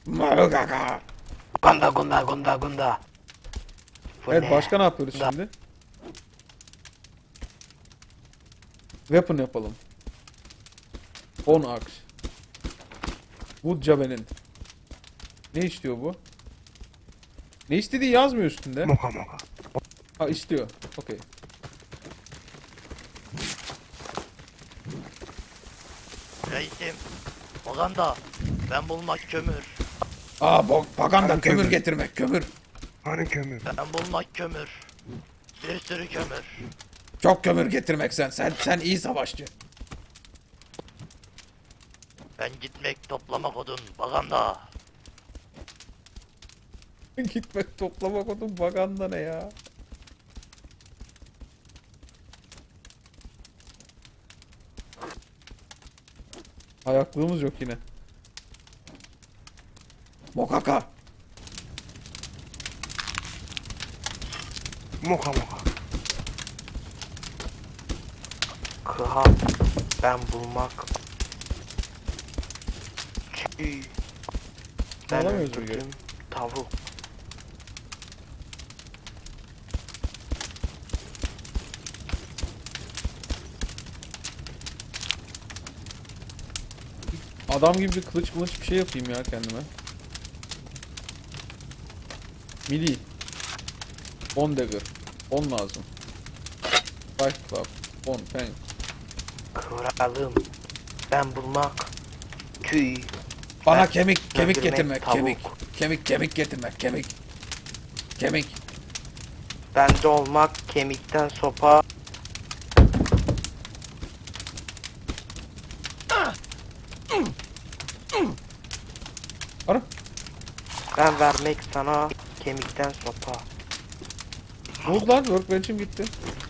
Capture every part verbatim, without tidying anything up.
Mokaka. Gunda gunda gunda gunda. Bu Evet ne? başka ne yapıyoruz Gunda. şimdi? Weapon yapalım. On axe. Wood javelin. Ne istiyor bu? Ne istediği yazmıyor üstünde. Moka moka. Ha istiyor. Okey. Reisim. Maganda. Ben bulmak kömür. Aa bok paganda Hani kömür kömür? getirmek kömür. Hani kömür? Ben bulmak kömür. Bir sürü kömür. Çok kömür getirmek sen. Sen sen iyi savaşçı. Ben gitmek toplamak odun. Maganda. Gitmek toplamak odun paganda ne ya? Ayaklığımız yok yine. Mokaka. Moka moka. Kıha. Ben bulmak. Çiğ. Ben Alamıyoruz bir öldürdüm. Tavuk. Adam gibi bir kılıç kılıç bir şey yapayım ya kendime. Midi. on dagger. on lazım. Fight club. on peng. Kralım. Ben bulmak. Tüy. Bana Ben kemik kemik öldürmek, getirmek tavuk. kemik. Kemik kemik getirmek kemik. Kemik. Bende olmak. Kemikten sopa. Ara. Ben vermek sana. Kemikten sopa. Ne oldu lan? Workbench'im gitti.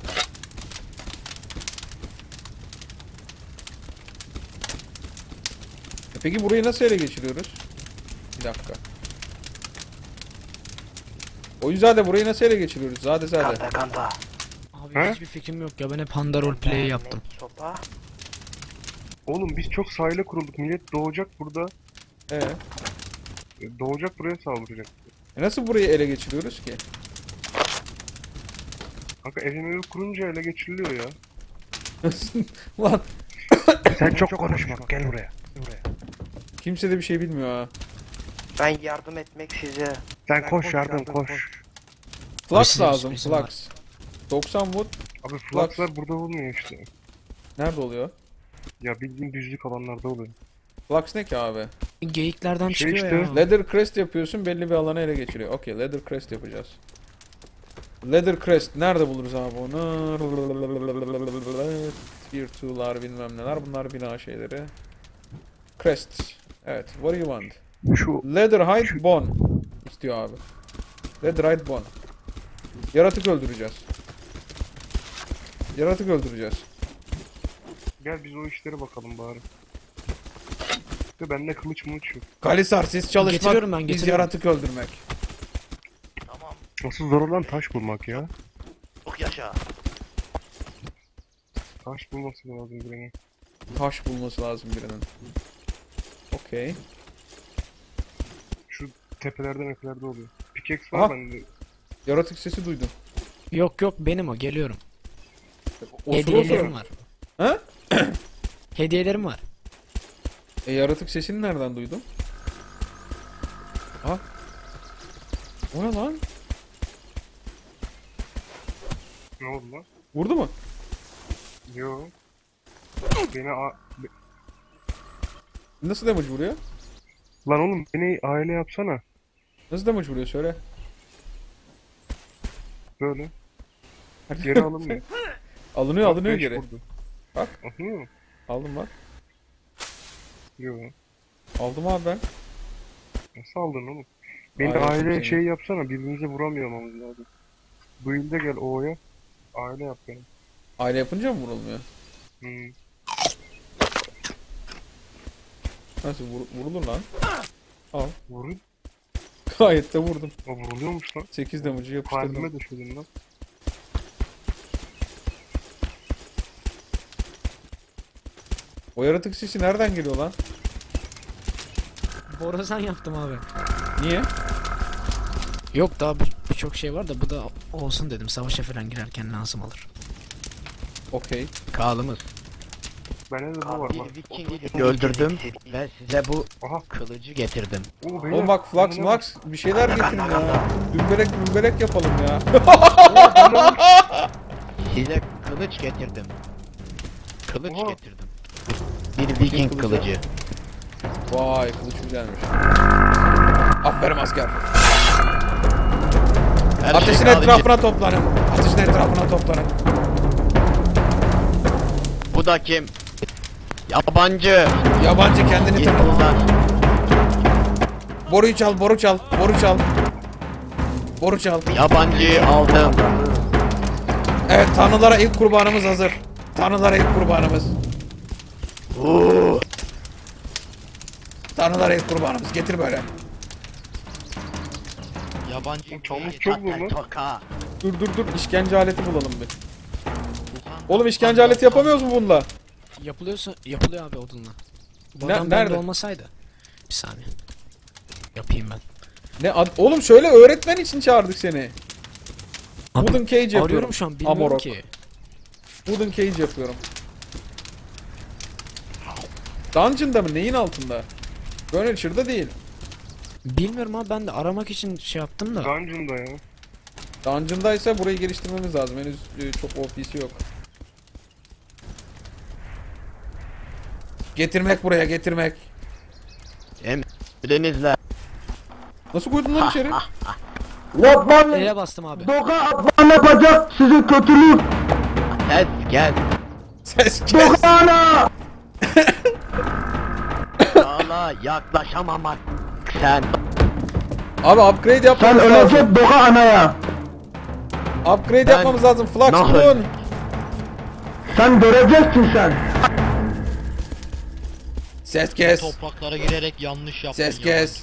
E peki burayı nasıl ele geçiriyoruz? Bir dakika. O yüzden de burayı nasıl ele geçiriyoruz? Zade zade. Kanda kanda. Abi He? hiçbir fikrim yok ya, ben hep Handa roleplay yaptım. Vermek sopa. Oğlum biz çok sahile kurulduk. Millet doğacak burada. Ee, e, Doğacak buraya saldıracak. e nasıl burayı ele geçiriyoruz ki? Kanka evin evi kurunca ele geçiriliyor ya. Lan Sen çok konuşma. Gel buraya. Buraya. kimse de bir şey bilmiyor ha. Ben yardım etmek size. Sen koş yardım koş. Flux Bizim- lazım, bizim flux. doksan wood. Abi fluxlar burada olmuyor işte. Nerede oluyor? Ya bildiğin düzlük alanlarda oluyor. Flux ne ki abi? Geyiklerden Şey çıkıyor işte, ya. Leather crest yapıyorsun, belli bir alanı ele geçiriyor. Okey, leather crest yapacağız. Leather crest nerede buluruz abi onu? Tier two'lar bilmem neler. Bunlar bina şeyleri. Crest. Evet, what do you want? Şu Leather hide Şu- bone istiyor abi. Leather hide bone. Yaratık öldüreceğiz. Yaratık öldüreceğiz. gel biz o işlere bakalım bari. Ve bende kılıç mılıç yok. Kalisar siz çalışmak, Getiriyorum ben, biz getiriyorum. yaratık öldürmek. Tamam. Nasıl zor olan taş bulmak ya. Çok yaşa. Taş bulması lazım birine. Taş bulması lazım birinin. Okey. Şu tepelerde mekelerde oluyor. Pickaxe var Aha. bende. Yaratık sesi duydum. Yok yok, benim o, geliyorum. Osur Hediyelerim osur. var. Ha? Hediyelerim var. E yaratık sesini nereden duydum? Ha? O ne lan? Ne oldu lan? Vurdu mu? Yo. Beni a... be- Nasıl damage vuruyor? Lan oğlum beni aile yapsana. Nasıl damage vuruyor söyle. Böyle. Geri alınmıyor. Alınıyor Bak, alınıyor beş geri. vurdu. Bak. Alınıyor mu? Aldım bak. Yo. Aldım abi ben. Nasıl aldın oğlum? Beni Aile aile seni. şey yapsana, birbirimize vuramıyormamız lazım. Bu ilde gel O'ya. Aile yap beni. Aile yapınca mı vurulmuyor? Hmm. Nasıl vur, vurulur lan? Al. Vurun. Gayet de vurdum. O vuruluyormuş lan. sekiz damage'ı yapıştırdım. Kalbime düşürdün lan. O yaratık sesi nereden geliyor lan? Borazan yaptım abi. Niye? Yok daha bir- birçok şey var da bu da olsun dedim. Savaşa falan girerken lazım olur. Okey. Kralımız. Bende de bu var Bir bak. Viking'i öldürdüm ve size bu Aha. kılıcı getirdim. Oo, beyler, Oğlum bak Flux önüne bak. Max bir şeyler getirin ya. Dümbelek dümbelek yapalım ya. Size kılıç getirdim. Kılıç Oha. getirdim. Bir Viking kılıcı. kılıcı. Vay kılıç güzelmiş. Aferin asker. Her Ateşin şey alıcı. etrafına toplanın. Ateşin etrafına toplanın. Bu da kim? Yabancı. Yabancı kendini tanı. Yıkıllar. Boruyu çal, boru çal, boru çal. Boru çal. Yabancıyı aldım. Evet, tanrılara ilk kurbanımız hazır. Tanrılara ilk kurbanımız. Oo. Tanrılara ilk kurbanımız. Getir böyle. Yabancı Çabuk çok bu lan. toka. Dur dur dur, işkence aleti bulalım bir. Oğlum işkence aleti yapamıyoruz mu bununla? Yapılıyorsa yapılıyor abi odunla. Bu Ne- adam bende nerede? olmasaydı. Bir saniye. Yapayım ben. Ne ad- Oğlum şöyle öğretmen için çağırdık seni. Abi, Wooden cage yapıyorum. arıyorum şu an bilmiyorum Amorok. ki. Wooden cage yapıyorum. Dungeon'da mı? Neyin altında? Furniture'da değil. Bilmiyorum abi ben de aramak için şey yaptım da. Dungeon'da ya. Dungeon'daysa burayı geliştirmemiz lazım. Henüz e, çok O P'si yok. Getirmek buraya, getirmek. Emrinizle. Nasıl koydun lan içeri? Yapmayın. E'ye bastım abi. Doka atman yapacak sizin kötülük. Ses gel. Ses kes. Doka ana. Krala yaklaşamamak. Sen. Abi upgrade Sen yapmamız lazım. ölecek Doka anaya. Upgrade Ben- yapmamız lazım. Flux Nahıl. Moon. Sen göreceksin sen. Ses kes. Topraklara girerek yanlış yaptın. Ses ya. kes.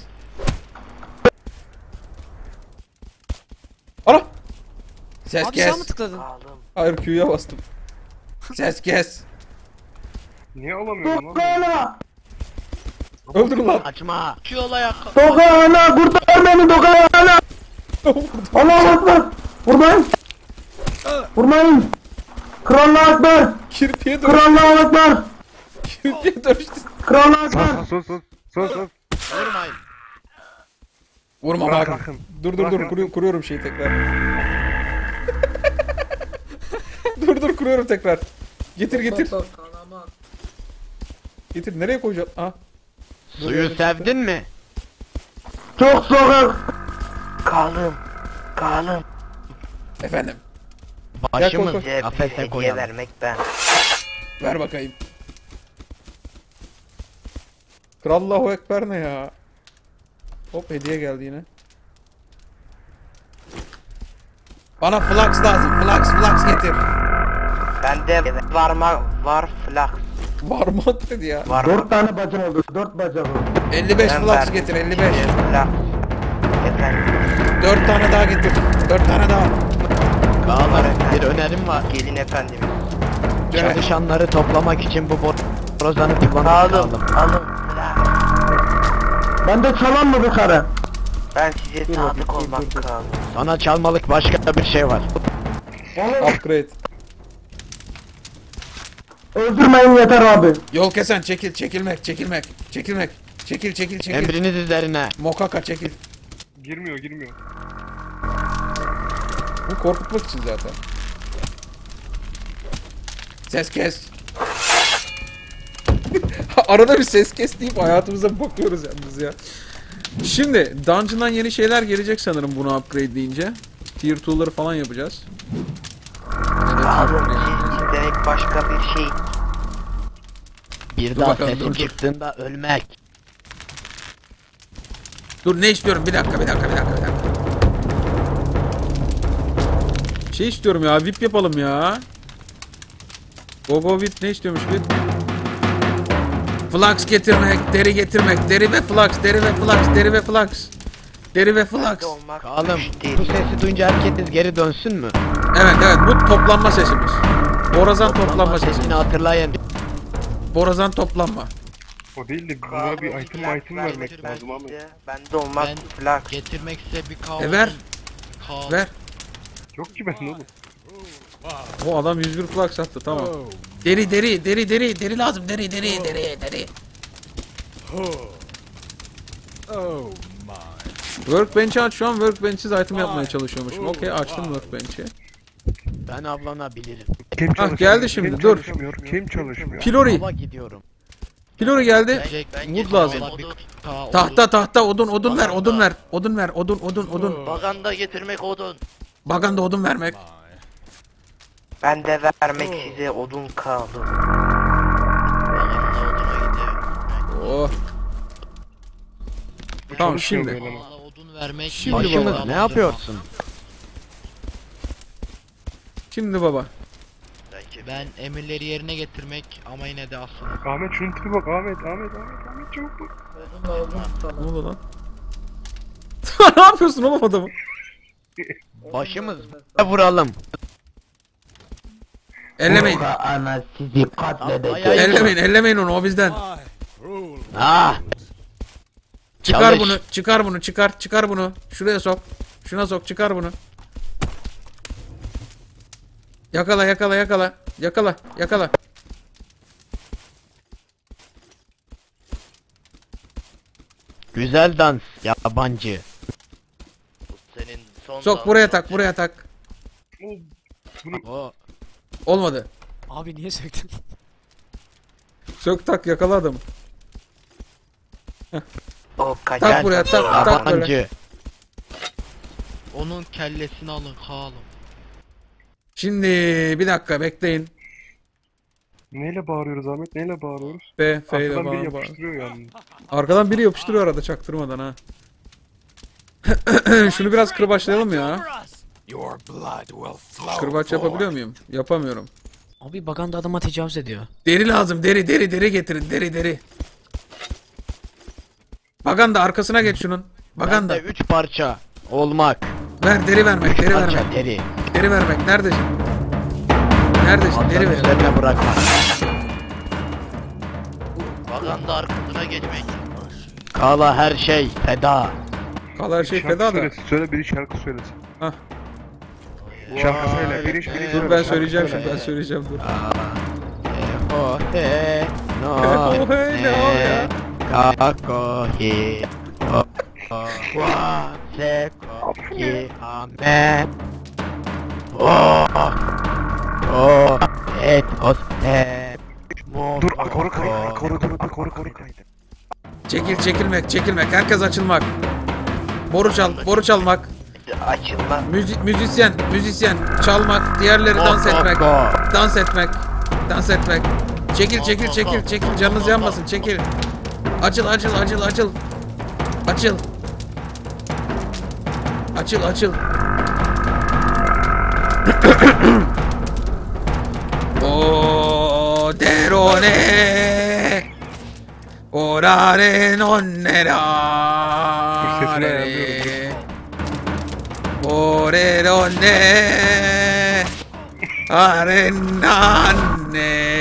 Ana! Ses Abi sen mi kes. tıkladın? Aldım. Hayır Q'ya bastım. Ses kes. Niye alamıyorum Doka lan? ana. Öldür lan. Açma. Şu olaya Doka ana kurtar beni Doka ana. Allah akbar. Vurmayın. Vurmayın. Krallığa akbar. Kirpiye dönüştü. Krallığa akbar. Kirpiye dönüştü. Krallığa akbar. Sus sus sus sus. Vurmayın. Vurma Bırak, bak. bırakın. Dur dur dur Bırakın. kuruyorum, kuruyorum şeyi tekrar. dur dur kuruyorum tekrar. Getir getir. Getir nereye koyacağım? Ah. Suyu sevdin mi? Çok soğuk. Kaldım. Kaldım. Efendim. Başımız koy, koy. Size bir kafese hediye koyalım. vermekten. Ver bakayım. Krallahu Ekber ne ya? Hop hediye geldi yine. Bana flux lazım. Flux flux getir. Bende varma var flux. Varmak dedi ya. Var. Dört tane bacım oldu. Dört bacak oldu. elli beş Ben flux verdim. getir elli beş. Flux. Efendim. dört tane daha getir. dört tane daha. Krallar bir önerim var. Gelin efendim. Evet. Çalışanları toplamak için bu borozanı kullanmak Aldım. lazım. Alın. Flux. Bende çalan mı bu karı? Ben size Dur bakayım, sadık dur, olmak dur, dur. kaldım. Sana çalmalık başka bir şey var. Upgrade. Öldürmeyin yeter abi. Yol kesen çekil çekilmek çekilmek. Çekilmek. Çekil çekil çekil. Emriniz üzerine. Mokaka çekil. Girmiyor girmiyor. Bu korkutmak için zaten. Ses kes. Arada bir ses kes deyip hayatımıza bakıyoruz yalnız ya. Şimdi Dungeon'dan yeni şeyler gelecek sanırım bunu upgrade deyince. Tier iki'ları falan yapacağız. Ya da Aldım. tier bir Siz istemek başka bir şey. Bir Dur daha bakalım, sesin dur, dur. çıktığında ölmek. Dur ne istiyorum? Bir dakika, bir dakika, bir dakika, bir dakika. Şey istiyorum ya, V I P yapalım ya. Go go V I P ne istiyormuş V I P? Flux getirmek, deri getirmek, deri ve flux, deri ve flux, deri ve flux. Deri ve flux. Bende olmak Kralım güç bu değil. sesi duyunca herkes geri dönsün mü? Evet evet bu toplanma sesimiz. Borazan toplanma sesini sesimiz. hatırlayın. Borazan toplanma. O değil de bunlara bir item item vermek lazım ama. Bende olmaz Ben- plak. Getirmekse bir kaos. E ver. Kaos. Ver. Yok ki bende oğlum. O adam yüz bir plak sattı tamam. Deri deri deri deri deri lazım deri deri deri deri. Workbench'i aç şu an workbench'siz item yapmaya çalışıyormuşum. Okey açtım workbench'i. Ben avlanabilirim. Kim Ah, geldi şimdi, Kim dur. çalışmıyor? Kim çalışmıyor? Pilori. Hava gidiyorum. Pilori geldi. Bence- bence Wood lazım. valla bir kaos. Tahta tahta odun odun ver odun ver. Odun ver odun odun odun. Baganda getirmek odun. Baganda odun vermek. Ben de vermek size odun kaldı. Valla oduna gidiyor. Oh. Tamam Çalışmıyor şimdi. böyle ama. Valla odun vermek. Şimdi Başımız baba. ne yapıyorsun? Şimdi baba. Ben emirleri yerine getirmek ama yine de aslında. Ahmet şunun tipi bak Ahmet Ahmet Ahmet Ahmet çabuk bak. Ne oldu lan? Ne yapıyorsun oğlum adamı? Başımız vuralım. Ellemeyin. Ana sizi katledecek. Ay, ay, ay. Ellemeyin ellemeyin onu o bizden. Ah! Çıkar Çalış. bunu çıkar bunu çıkar çıkar bunu. Şuraya sok. Şuna sok çıkar bunu. Yakala yakala yakala. Yakala yakala. Güzel dans yabancı. Senin son Sok buraya tak buraya tak. O Olmadı. Abi niye söktün? Sök tak yakala adamı. O kaçar. Tak buraya tak tak böyle. yabancı. Onun kellesini alın Kaan'ım. Şimdi bir dakika bekleyin. Neyle bağırıyoruz Ahmet? Neyle bağırıyoruz? B, F ile Arkadan biri bağır bağır. yapıştırıyor yani. Arkadan biri yapıştırıyor arada çaktırmadan ha. Şunu biraz kırbaçlayalım ya. Kırbaç yapabiliyor muyum? Yapamıyorum. Abi baganda adama tecavüz ediyor. Deri lazım deri deri deri getirin deri deri. Baganda arkasına geç şunun. Baganda. Bende üç parça olmak. Ver deri vermek deri vermek. Parça deri. Deri vermek neredesin? Neredesin? Deri Masanın ver. üzerine bırakmak. Baganda arkasına geçmek. Kala her şey feda. Kal her şey Şarkı feda da. söylesin. Söyle biri şarkı söylesin. Hah. Şarkı söyle. Biri biri Dur söyle. ben şarkı söyleyeceğim söyle. şimdi ben söyleyeceğim dur. Oh he no Oh, hey, ne o ya? kako hi oh oh wa se ko ki ame oh oh et os et Dur akoru kaydı. Akoru dur akoru akoru kaydı. Çekil çekilmek çekilmek herkes açılmak. Boru çal boru çalmak. Açılma. Müzik müzisyen müzisyen çalmak diğerleri dans etmek. Dans etmek. Dans etmek. Çekil çekil çekil çekil canınız yanmasın çekil. Açıl açıl açıl açıl. Açıl. Açıl açıl. O derone. Orare non erare. Ore donne. Arenanne.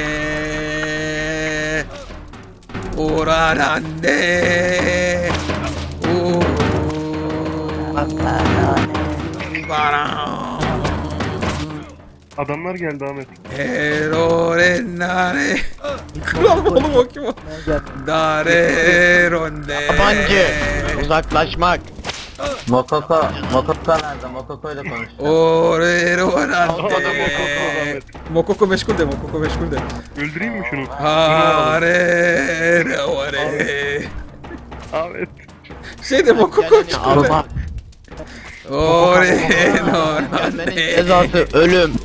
Orarande. Uuu. Baran. Adamlar geldi Ahmet. Erorenare. Kral oğlum o kim o? Dare ronde. Yabancı uzaklaşmak. Mokoko, Mokoko nerede? Mokoko ile konuş. Ore Adam ronde. Mokoko Ahmet. Mokoko meşgul de, Mokoko meşgul de. Öldüreyim mi şunu? Hare ore. Ahmet. Şey de Mokoko Geleni meşgul de. almak. Ore Gelmenin ronde. cezası ölüm.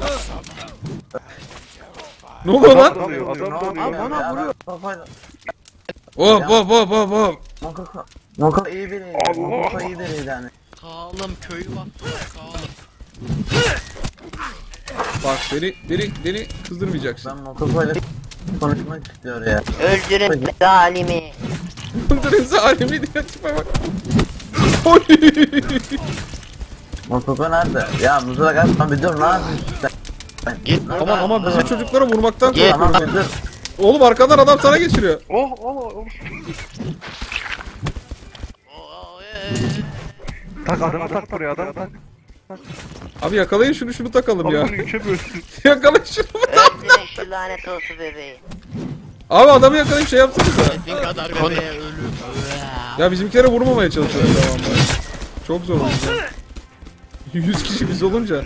Ne oluyor lan? Adam dalıyor. Adam dalıyor. Bana vuruyor. Kafayla. Hop hop hop hop hop. Mokoko. Mokoko iyi biriydi. Allah. Mokoko iyi biriydi yani. Kaan'ım köyü bastı Kaan'ım. Bak beni, beni, beni kızdırmayacaksın. Ben Mokoko ile konuşmak istiyor ya. Öldürün zalimi. Kıldırın zalimi diye tipe bak. Oy. Mokoko nerede? Ya mızrak atma bir dur ne yapıyorsun sen? Git Aman aman bizim çocuklara vurmaktan Git. Tamam korkuyorum. bir dur. Oğlum arkandan adam sana geçiriyor. Oh oh oh. Tak adamı tak buraya adam tak. Abi yakalayın şunu şunu takalım Abi ya. bunu üçe bölsün. Yakalayın şunu. Öldüre şu lanet olsun bebeği. Abi adamı yakalayıp şey yapsanıza. Ne kadar bebeğe ölüm. Ya bizimkilere vurmamaya çalışıyoruz devamlı. Çok zor oldu. yüz kişi biz olunca.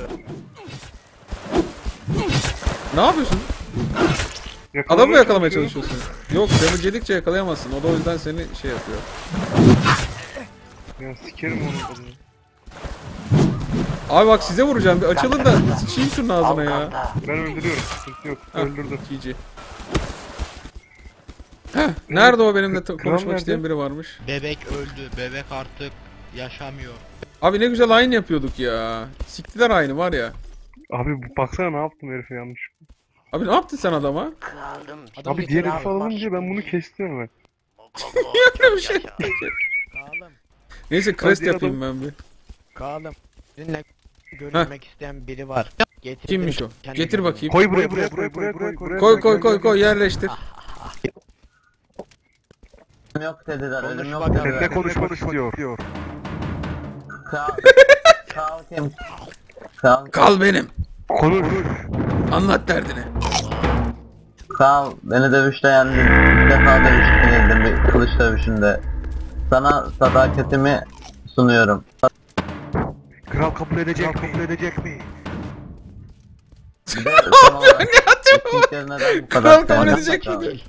Ne yapıyorsun? Adamı mı yakalamaya çalışıyorsun? Yok, damage yedikçe yakalayamazsın. O da o yüzden seni şey yapıyor. Ya sikerim onu kadını. Abi bak size vuracağım. Bir açılın da sıçayım şunun ağzına ya. Alkanda. Ben öldürüyorum. Sıkıntı yok. Heh, Öldürdüm. G G. Heh, nerede o benimle ta- Kral konuşmak nerede? isteyen biri varmış. Bebek öldü. Bebek artık yaşamıyor. Abi ne güzel aynı yapıyorduk ya. Siktiler aynı var ya. Abi bu- baksana ne yaptım herife yanlış. Abi ne yaptın sen adama? Kraldım. Adam Abi getir diğer abi. herifi alınca ben bunu kestim hemen. Öyle bir şey. Kalım. Neyse crest diğer yapayım ben bir. Kalım. Seninle görüşmek isteyen biri var. Getir Kimmiş o? kendine Getir gel. bakayım. Koy buraya buraya buraya buraya buraya buraya. Koy koy koy koy yerleştir. Ölüm yok dediler. Ölüm Konuş yok bakalım. dediler. Seninle konuşmak istiyor. Kal. Kal kim? Kal. Kal benim. Konuş. Anlat derdini. Kal. Beni dövüşte yendin. Bir defa dövüşte yenildim bir kılıç dövüşünde. Sana sadakatimi sunuyorum. Kral kabul edecek mi? Kabul edecek mi? Bir de son olarak Vikingler neden bu kadar Kral kabul sevmez? edecek mi değil?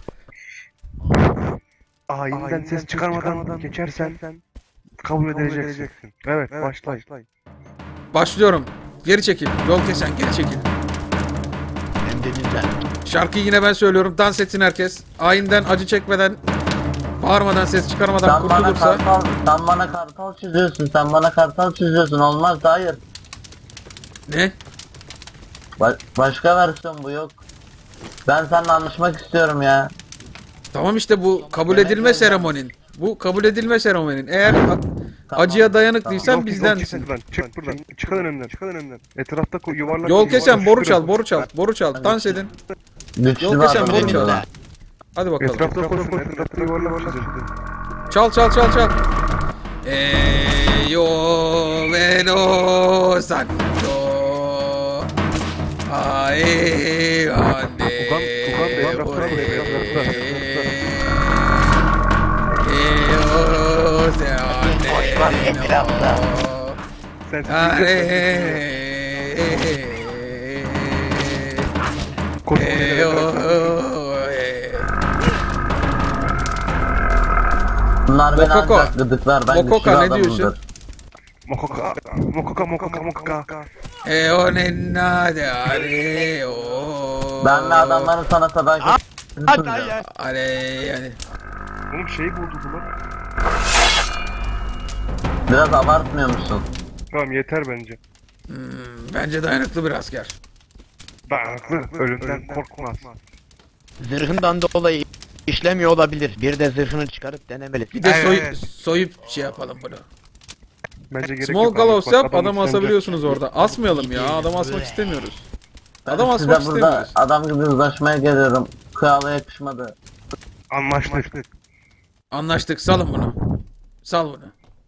Ayinden ses çıkarmadan geçersen kabul edileceksin. Evet, başlayın. Başlıyorum. Geri çekil. Yol kesen geri çekil. Hem dediğinden. Şarkıyı yine ben söylüyorum. Dans etsin herkes. Ayinden acı çekmeden, bağırmadan, ses çıkarmadan Sen bana kurtulursa. kartal, sen bana kartal çiziyorsun, sen bana kartal çiziyorsun. Olmaz, hayır. Ne? Ba- başka versiyon bu yok. Ben seninle anlaşmak istiyorum ya. Tamam işte bu kabul Demek edilme öyle. seremonin. Bu kabul edilme seremonin. Eğer a- acıya dayanıklıysan Yok, bizden yok, misin? çık buradan, çık buradan. Çık önümden, çık önümden. Etrafta ko- yuvarlak. Yol kesen yuvarlak boru şükür çal, boru çal, boru çal. Dans edin. Güçlü Yol bir kesen adam boru çal. diyorlar. Hadi bakalım. Etrafta koşun, etrafta yuvarlak çizin. Çal çal çal çal. Eyo veno santo. Ay anne. Tugan, Tugan Bey, etrafta, etrafta, Eyo se Boş var etrafta. Sen koş. Bunlar beni Mokoko. ancak gıdıklar. Ben Mokoko, güçlü ne adamımdır. diyorsun? Mokoka, mokoka, mokoka, mokoka. Eo nenna de areo. Ben ve adamların sana sadakat Hadi hayır. Ale yani. Oğlum şey bozuldu lan. Biraz abartmıyor musun? Tamam yeter bence. Hmm, bence dayanıklı bir asker. Dayanıklı, ölümden korkmaz. Zırhından dolayı işlemiyor olabilir. Bir de zırhını çıkarıp denemelisin. Bir de soy, Evet. soyup şey yapalım bunu. Bence gerek Small yok. gallows Bak, yap, adam adamı üstlenecek. asabiliyorsunuz orada. Asmayalım ya, adamı asmak istemiyoruz. Ben Adam size asmak burada istemiyoruz. adam gibi uzlaşmaya geliyorum. Krala yakışmadı. Anlaştık. Anlaştık, salın bunu. Sal bunu.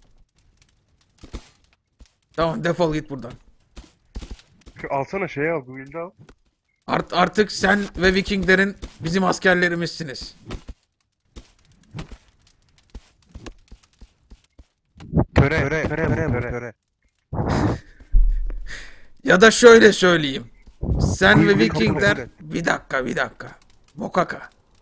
Tamam, defol git buradan. Alsana şeyi al, bu ilde al. Art, artık sen ve Vikinglerin bizim askerlerimizsiniz. Töre, töre, töre, töre. töre. Ya da şöyle söyleyeyim. Sen ve Buyurun, Vikingler... kabul et. Bir dakika, bir dakika. Mokaka.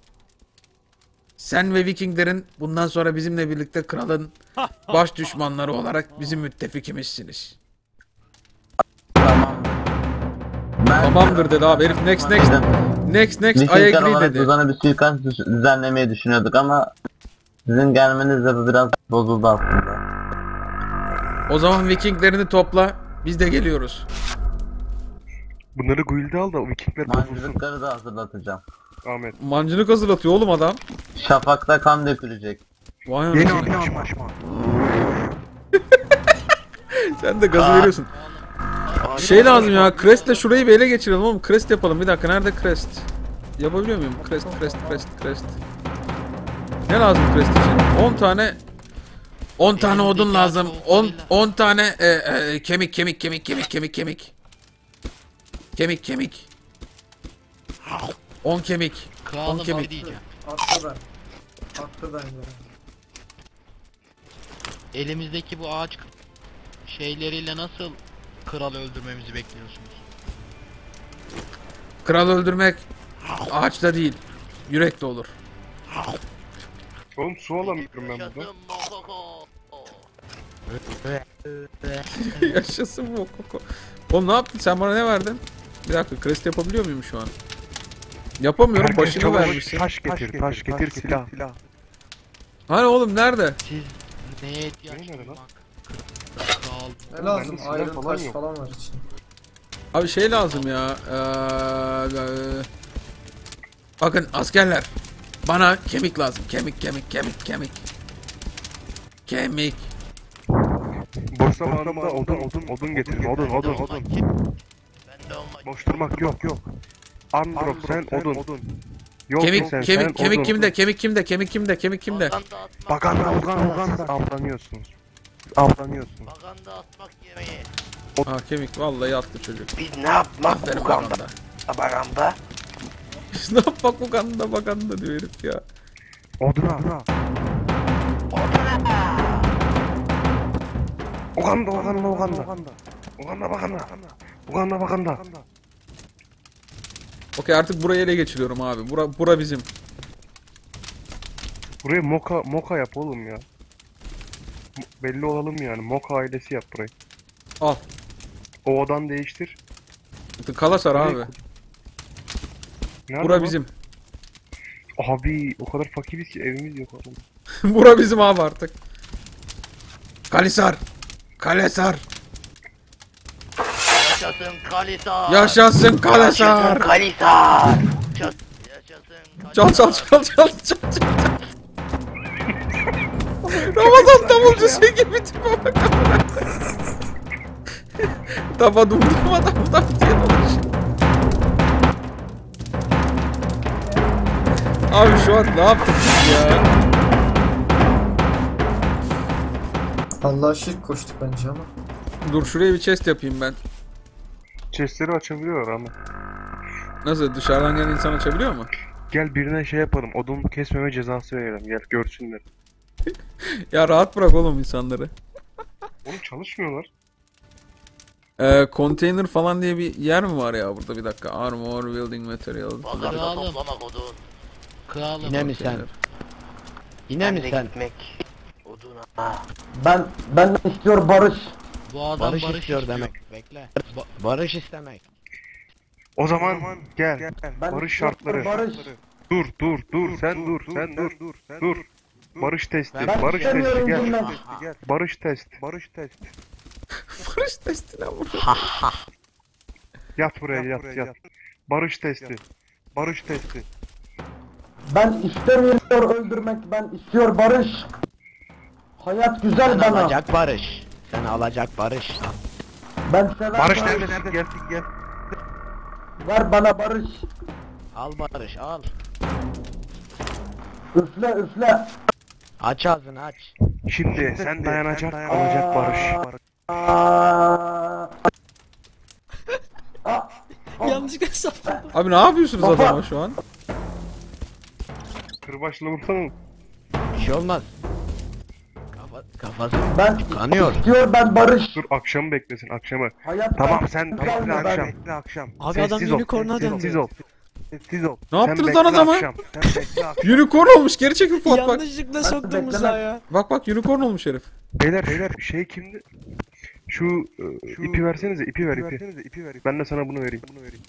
Sen ve Vikinglerin bundan sonra bizimle birlikte kralın baş düşmanları olarak bizim müttefikimizsiniz. Tamam. Ben Tamamdır dedi abi. Herif next next. Next next I Vikingler agree olarak dedi. Luzan'a bir suikast düz- düzenlemeyi düşünüyorduk ama sizin gelmenizle bu biraz bozuldu aslında. O zaman Vikinglerini topla. Biz de geliyoruz. Bunları guild'e al da o Vikingler bozulsun. Mancınıkları da hazırlatacağım. Ahmet. Mancınık hazırlatıyor oğlum adam. Şafakta kan dökülecek. Vay Yeni anasını. anlaşma. Sen de gazı veriyorsun. Şey lazım ya. Crest'le şurayı bir ele geçirelim oğlum. Crest yapalım. Bir dakika. Nerede Crest? Yapabiliyor muyum? Crest, crest, crest, crest. Ne lazım crest için? on tane on tane odun lazım. on on tane e, e, kemik kemik kemik kemik kemik kemik. Kemik kemik. on kemik. on Kralım kemik. var diyeceğim. Attı ben. Attı bence. Elimizdeki bu ağaç şeyleriyle nasıl kral öldürmemizi bekliyorsunuz? Kral öldürmek ağaçta değil, yürekte olur. Oğlum su alamıyorum ben burada. Yaşasın bu koko. Oğlum ne yaptın? Sen bana ne verdin? Bir dakika, crest yapabiliyor muyum şu an? Yapamıyorum, Herkes başını çabuk vermişsin. Taş getir, taş getir, silah. Hani oğlum nerede? Siz neye ihtiyaç Ne nerede lan? duymak? Kral. Ne lazım? silah Iron falan taş yok. falan var için. Abi şey lazım ya. Ee, e, bakın askerler. Bana kemik lazım. Kemik, kemik, kemik, kemik. Kemik. Boş zamanında odun, odun, odun getirin, odun, odun, odun. Ben de olmak. Boş durmak yok, yok. Androp sen odun. Yok Kemik, sen, kemik, sen kemik odun. kimde? Kemik kimde? Kemik kimde? Kemik kimde? Baganda atmak. Baganda, baganda, baganda. Avlanıyorsunuz. Avlanıyorsunuz. Baganda atmak yemeği. Aa kemik vallahi attı çocuk. Biz ne yapmak Aferin bu kanda? baganda. Baganda. ne yapmak bu kanda baganda diyor herif ya. Oduna. Uganda, Uganda, Uganda. Uganda, baganda. Uganda, baganda. Okey artık burayı ele geçiriyorum abi. Bura, bura bizim. Buraya moka, moka yap oğlum ya. M- Belli olalım yani. Moka ailesi yap burayı. Al. O odan değiştir. Kalasar abi. Nerede Bura bu? bizim. Abi o kadar fakiriz ki evimiz yok oğlum. Bura bizim abi artık. Kalisar. Kalesar. Yaşasın Kalisa. Yaşasın Kalesar. Kalisa. Yaşasın Kalisa. Çal çal çal çal çal çal. Ramazan davulcusu gibi tipe bak. Taba dumdum adam tam diye olmuş. Abi şu an ne yaptık biz ya? Allah'a şirk koştuk bence ama. Dur şuraya bir chest yapayım ben. Chestleri açabiliyor ama. Nasıl dışarıdan gelen insan açabiliyor mu? Gel birine şey yapalım. Odun kesmeme cezası verelim. Gel görsünler. Ya rahat bırak oğlum insanları. Oğlum çalışmıyorlar. Ee, container falan diye bir yer mi var ya burada bir dakika. Armor, building material. Baganda Kralım. toplamak odun. Kralım. Yine mi sen? Yine Ben mi de sen? gitmek. Oduna. Ben ben istiyor barış. Bu adam Barış, barış, istiyor istiyor. demek. Bekle. Ba- barış istemek. O zaman gel. Ben Barış istiyor şartları. Barış. Dur dur dur sen dur sen dur. Dur. Barış testi. Ben Barış testi istemiyorum gel. bilmem. Barış test. Barış test. Barış testine vur. Yat buraya yat yat. Barış testi. Barış testi. Ben istemiyor öldürmek. Ben istiyor barış. Hayat güzel Sen bana. alacak barış. Sen alacak barış. Ben sever Barış barış. nerede? Gel gel. Ver bana barış. Al barış al. Üfle üfle. Aç ağzını aç. Şimdi sen dayanacak alacak Barış. Aa. Aa. Yanlışlıkla sapladım. Abi ne yapıyorsunuz Baba. adama şu an? Kırbaçla vursana. Bir şey olmaz. Kafa, kafası Ben kanıyor. istiyor ben barış. Dur akşamı beklesin akşamı. Hayat Tamam sen güzel bekle mi akşam. ben? Bekle akşam. Abi adam Sessiz ol, unicorn'a Sessiz döndü. ol. Sessiz ol. Ne Sen yaptınız bekle lan adama? akşam, Sen bekle akşam. Unicorn olmuş geri çekil Fuat bak. Yanlışlıkla soktum bekleme. uzaya. Bak bak unicorn olmuş herif. Beyler beyler şey kimdi? Şu, e, ipi versenize ipi ver ipi. Ben de sana bunu vereyim. Bunu vereyim.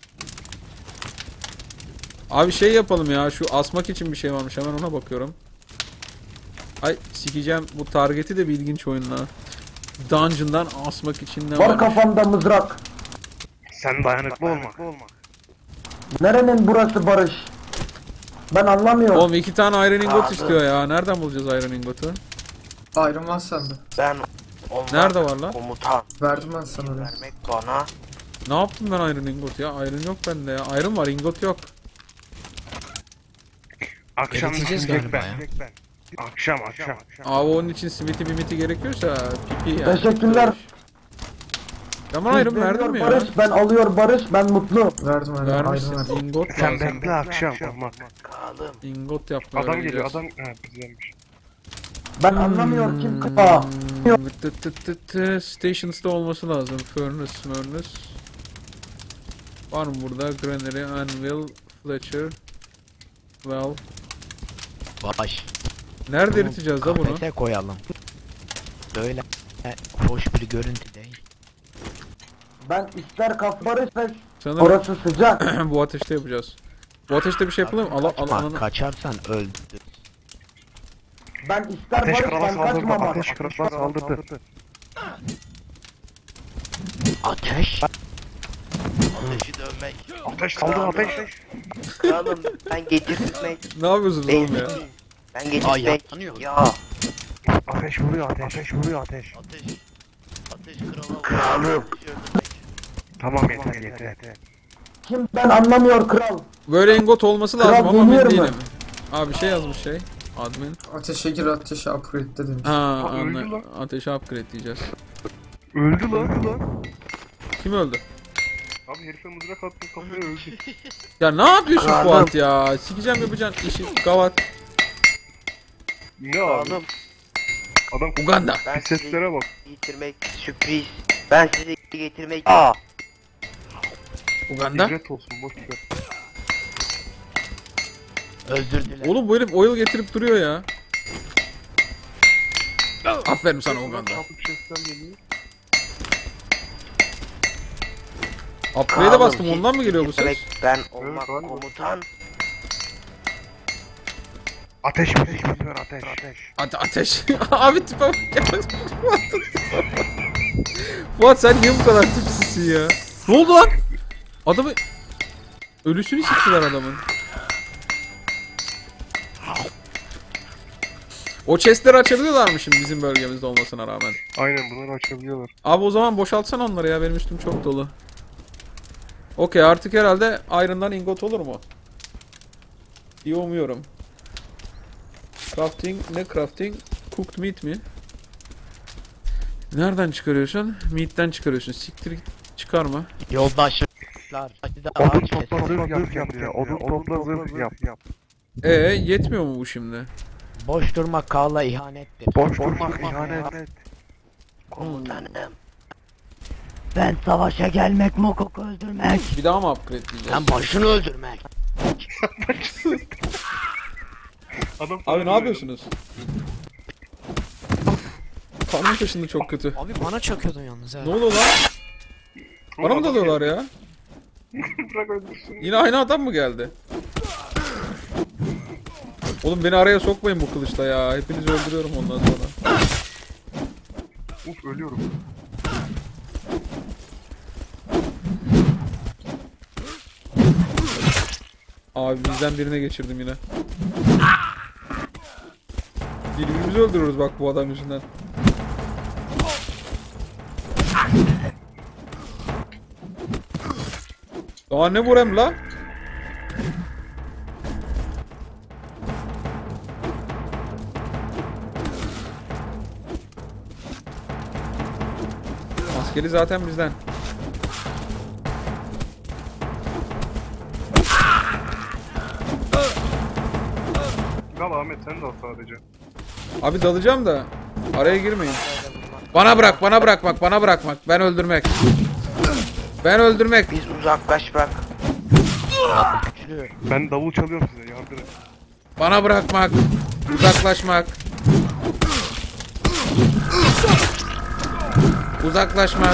Abi şey yapalım ya şu asmak için bir şey varmış hemen ona bakıyorum. Ay sikeceğim bu target'i de bir ilginç oyunla. Dungeon'dan asmak için ne Var var? kafamda mızrak. Sen dayanıklı olma. Nerenin burası barış? Ben anlamıyorum. Oğlum iki tane iron ingot Abi. istiyor ya. Nereden bulacağız iron ingotu? Ayrılmaz sende. Ben ondan Nerede var lan? komutan Verdim ben sana oraya. vermek bana. Ne yaptım ben iron ingot ya? Iron yok bende ya. Iron var ingot yok. Akşam Eriteceğiz düşünecek galiba ben. ya. Akşam akşam. Abi onun için simiti bimiti gerekiyorsa pipi yani. Teşekkürler. Tamam ayrım verdim mi ya? Barış, ben alıyor Barış, ben mutlu. Verdim verdim. Vermişsin. Ayrı verdim. Ingot Sen lazım. bekle akşam olmaz. Kralım. Ingot yapmaya Adam geliyor öğreneceğiz. adam. Ha bizdenmiş. Ben anlamıyorum kim kafa. Hmm, tı tı tı tı. Stations'ta olması lazım. Furnace, furnace. Var mı burada? Granary, Anvil, Fletcher, Well. Baş. Nerede eriteceğiz da bunu? Kafese koyalım. Böyle e, hoş bir görüntü değil. Ben ister kaf Barış, ben Sanırım orası sıcak. bu ateşte yapacağız. Bu ateşte bir şey yapalım mı? Al, al, Kaçma, al, kaçarsan öldür. Ben ister Ateş Barış, krala ben saldırdı. kaçmam. Ateş krala saldırdı. Ateş. Ateşi dövmek. Ateş saldırdı ateş. Kralım ben getirtmek. Ne yapıyorsunuz oğlum ya? Ben Ay getirtmek. yanıyor. Ya. Ateş vuruyor ateş. Ateş vuruyor ateş. Ateş. Ateş krala. Kralım. Tamam yeter yeter. Kim ben anlamıyor kral. Böyle ingot olması lazım Kral ama emin deniyor mu? değilim. Abi şey yazmış şey. Admin. Ateşe gir ateşe upgrade demiş. Ha, öldü anla, lan. ateşe upgrade diyeceğiz. Öldü lan. Öldü lan. Kim öldü? Abi herife mızrak attı kafaya öldü. Ya ne yapıyorsun Kralım. Fuat ya? Sikeceğim yapacaksın işi gavat. Ne abi? Kralım. Adam Adam Uganda. Ben seslere bak. getirmek sürpriz. Ben sizi getirmek. Aa. Uganda. İbret olsun boş ver. Özür dilerim. Oğlum bu herif oil getirip duruyor ya. Aferin sana Uganda. Kapı sesler geliyor. Upgrade'e Kralım, bastım siz ondan mı geliyor bu getirmek, ses? Ben olmak galiba. komutan. Ateş müzik yapıyor ateş. Ateş. Ate ateş. Abi tipe bak ya. Fuat sen niye bu kadar tipsizsin ya? Ne oldu lan? Adamı... Ölüsünü siktiler adamın. O chestleri açabiliyorlar mı şimdi bizim bölgemizde olmasına rağmen? Aynen bunları açabiliyorlar. Abi o zaman boşaltsana onları ya, benim üstüm çok dolu. Okey, artık herhalde Iron'dan ingot olur mu? İyi umuyorum. Crafting, ne crafting? Cooked meat mi? Nereden çıkarıyorsun? Meat'ten çıkarıyorsun. Siktir git, çıkarma. Yoldaşlar. Hadi de Odun ağaç topla keselim. zırh yap yap ya. Odun topla zırh yap. Ee yetmiyor mu bu şimdi? Boş durma Kağla ihanettir. Boş durmak ihanet. Komutanım. Ben savaşa gelmek, Mokok'u öldürmek. Bir daha mı upgrade diyeceğiz? Sen başını öldürmek. Adam Abi ne yapıyorsunuz? Kanım taşındı çok kötü. Abi bana çakıyordun yalnız ha. Ne oluyor lan? Bana mı dalıyorlar ya? Bırak öldürsün. Yine aynı adam mı geldi? Oğlum beni araya sokmayın bu kılıçla ya. Hepinizi öldürüyorum ondan sonra. Uf ölüyorum. Abi bizden birine geçirdim yine. Birbirimizi öldürüyoruz bak bu adam yüzünden. Daha ne vurayım la? Maskeli zaten bizden. Kal Ahmet sen de al sadece. Abi dalacağım da araya girmeyin. Bana bırak, bana bırakmak, bana bırakmak. Ben öldürmek. Ben öldürmek. Biz uzaklaş bırak. Güçlü. Ben davul çalıyorum size yardım et. Bana bırakmak. Uzaklaşmak. Uzaklaşmak.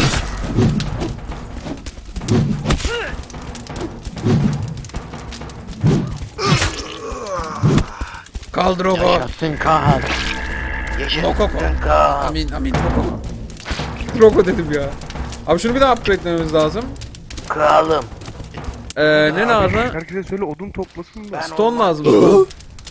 Kaldır Rogo. Yaşasın Kahal. Mokoko. Yaşasın kral. Amin amin Mokoko. Rogo dedim ya. Abi şunu bir daha upgrade'lememiz lazım. Kralım. Ee, ne lazım? Herkese söyle odun toplasın da. Ben Stone olmak- lazım. Stone.